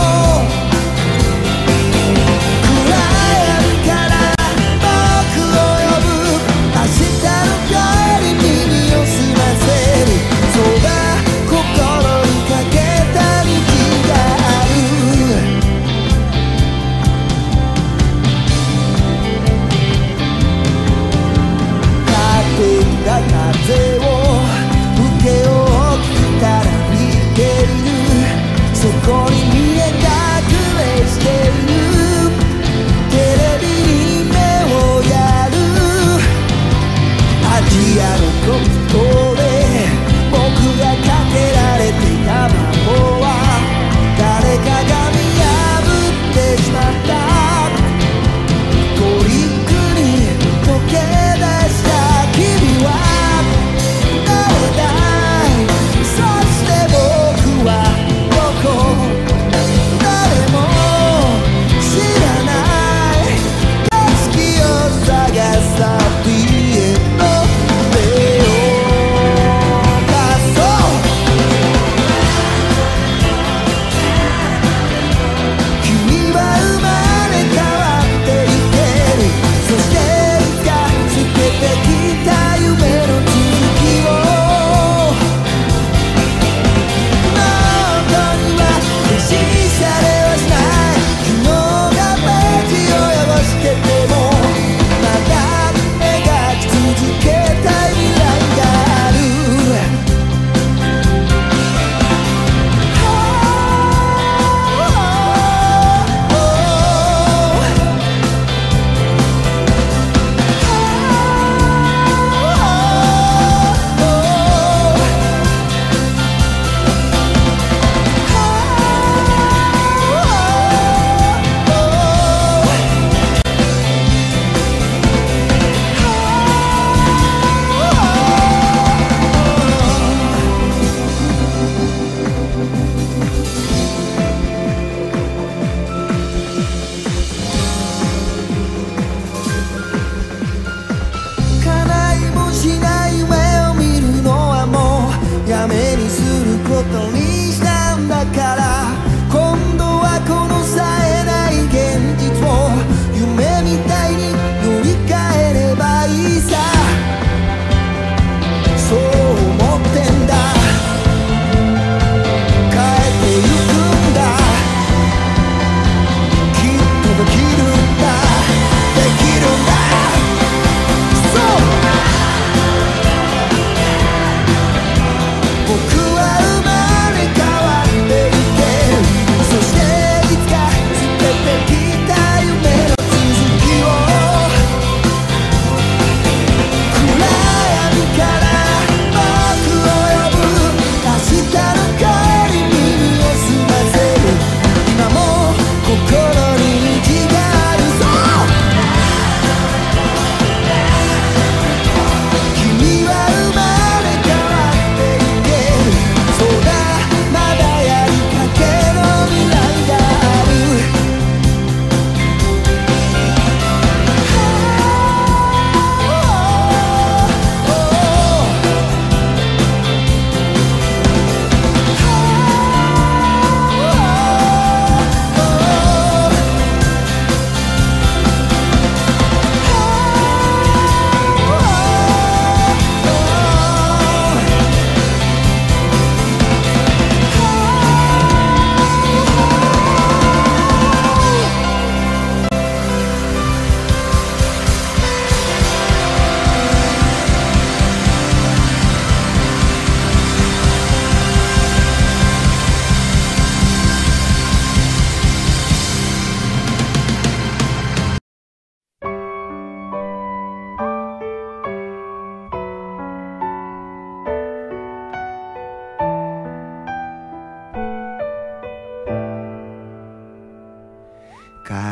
暗闇から僕を呼ぶ明日の声に耳を澄ませる。そうだ心にかけた虹がある。勝手な風を受けを切ったら見ている。そこに見え隠れしているテレビに目をやるアジアの極東で僕がかけられていた魔法は誰かが見破ってしまった。トリックに溶け出した君は誰だい。そして僕はどこ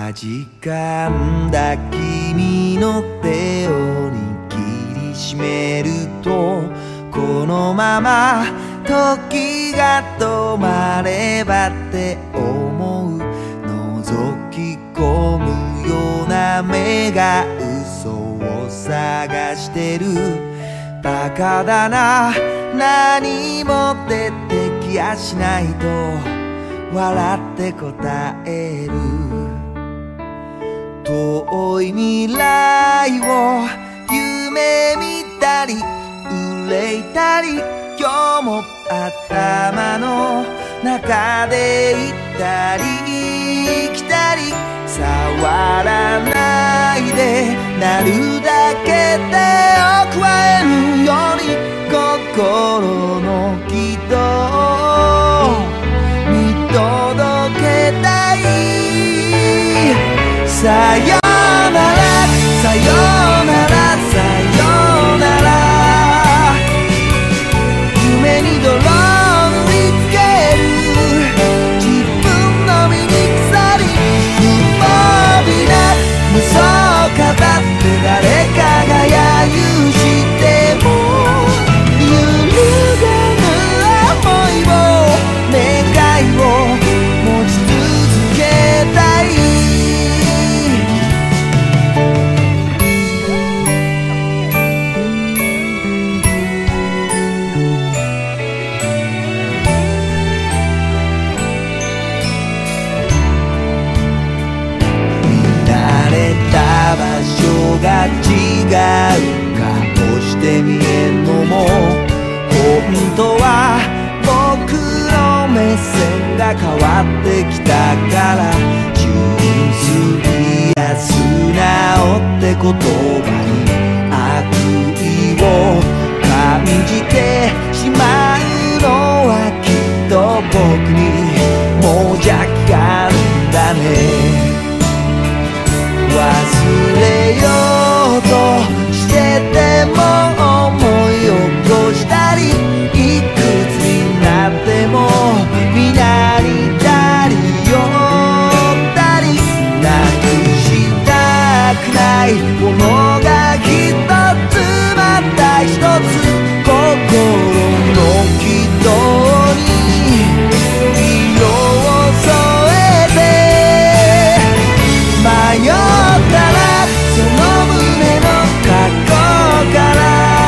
かんだ君の手を握りしめると、このまま時が止まればって思う。覗き込むような目が嘘を探してる。バカだな、何も出てきやしないと笑って答える。遠い未来を夢見たり憂いたり、今日も頭の中で行ったり来たり、触らないでなるだけ手を加えるように、心の軌道を見届けたい。さよならさよならさよなら、夢に泥を塗りつける自分の醜さに、無防備な嘘を語って誰かが揶揄しても揺るがぬ想いを願いを持ち続けたい。場所が違う顔して見えんのも、本当は僕の目線が変わってきたから、純粋や素直って言葉に悪意を感じてしまうのは、きっと僕にもう邪気があるんだね。忘れようとしてても思い起こしたり、いくつになっても皆にたり寄ったり、なくしたくないものが一つまた一つ、心の軌道に色を添えて迷うその胸の過去から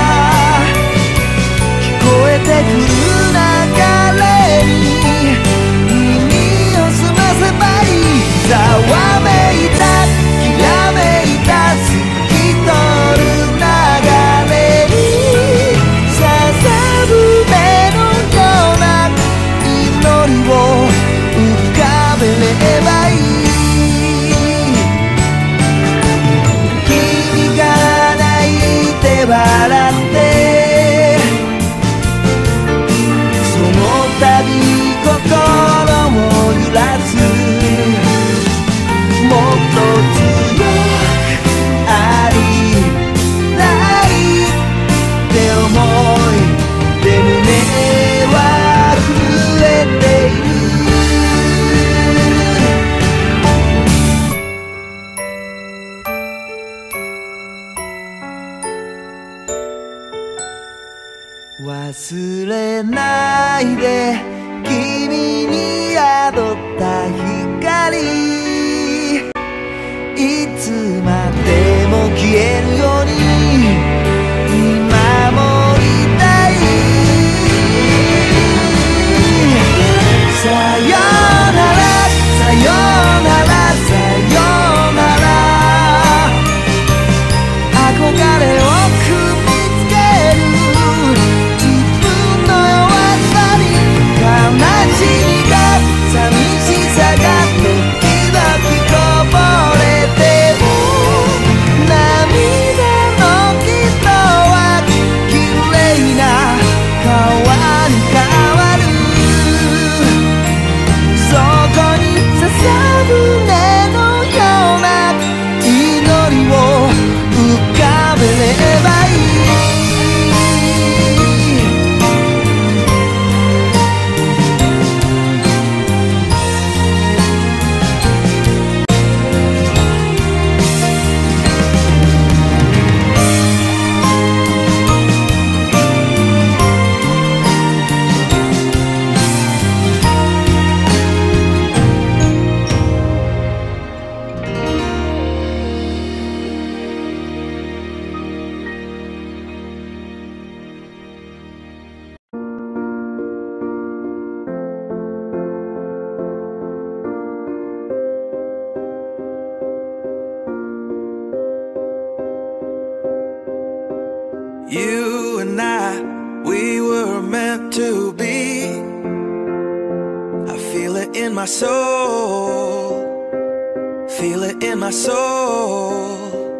聞こえてくる流れに耳を澄ませばいい。ざわめいたきらめいた透き通る流れにささぶ目のような祈りを浮かべればいい。笑ってその度心を揺らす、もっと強くありないって思いで胸は震えている。忘れないで君に宿った光、いつまでも消えるように見守りたい。さよならさよならさよなら、憧れを悲しみが寂しさが時々こぼれても涙 You and I, we were meant to be. I feel it in my soul, feel it in my soul.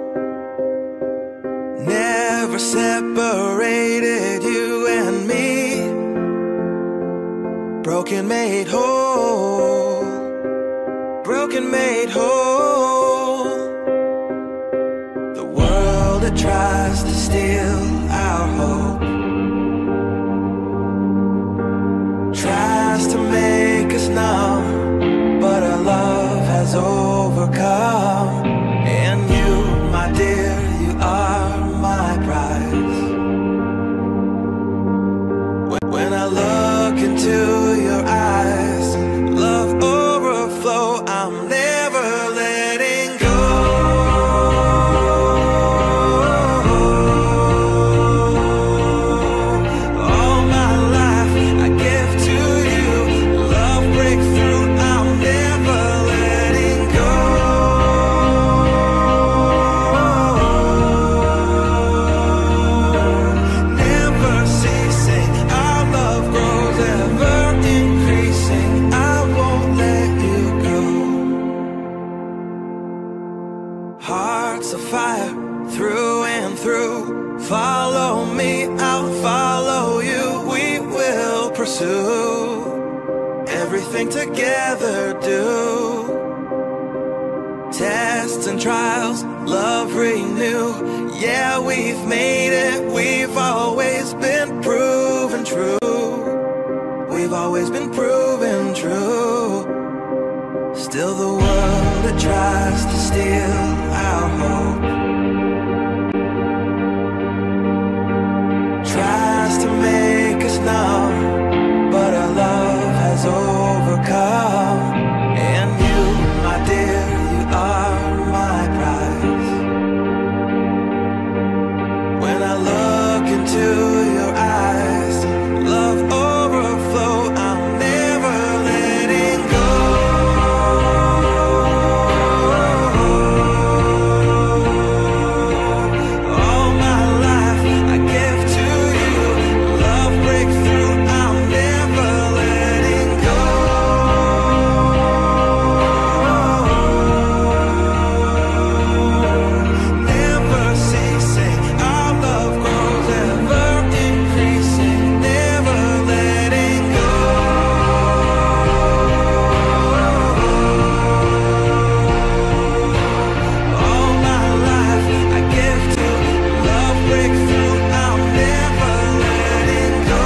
Never separated, you and me. Broken made whole, broken made whole. The world that tries to steal our hope tries to make us numb, but our love has overcome. And you, my dear, you are my prize. When I look into your eyes, love overflow, I'm never letting go. All my life I give to you, love breakthrough, I'm never letting go. Never ceasing, our love grows, ever increasing, I won't let you go. Hearts of fire, through and through. Follow me, I'll follow you. We will pursue everything together, do. Tests and trials, love renew. Yeah, we've made it, we've always been proven true. We've always been proven true. Still the world that tries to steal our hope tries to make us numb, but our love has overcome. And you, my dear, you are my prize. When I look into your eyes, love overflow, I'm never letting go. All my life I give to you, love breakthrough, I'm never letting go. Never ceasing, our love grows, ever increasing, never letting go. All my life I give to love breakthrough, I'm never letting go.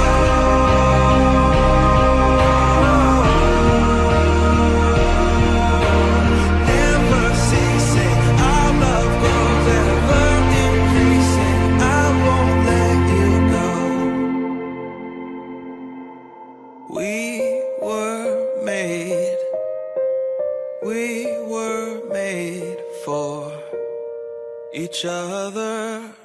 Never ceasing, our love grows, ever increasing, I won't let you go. We were made for each other.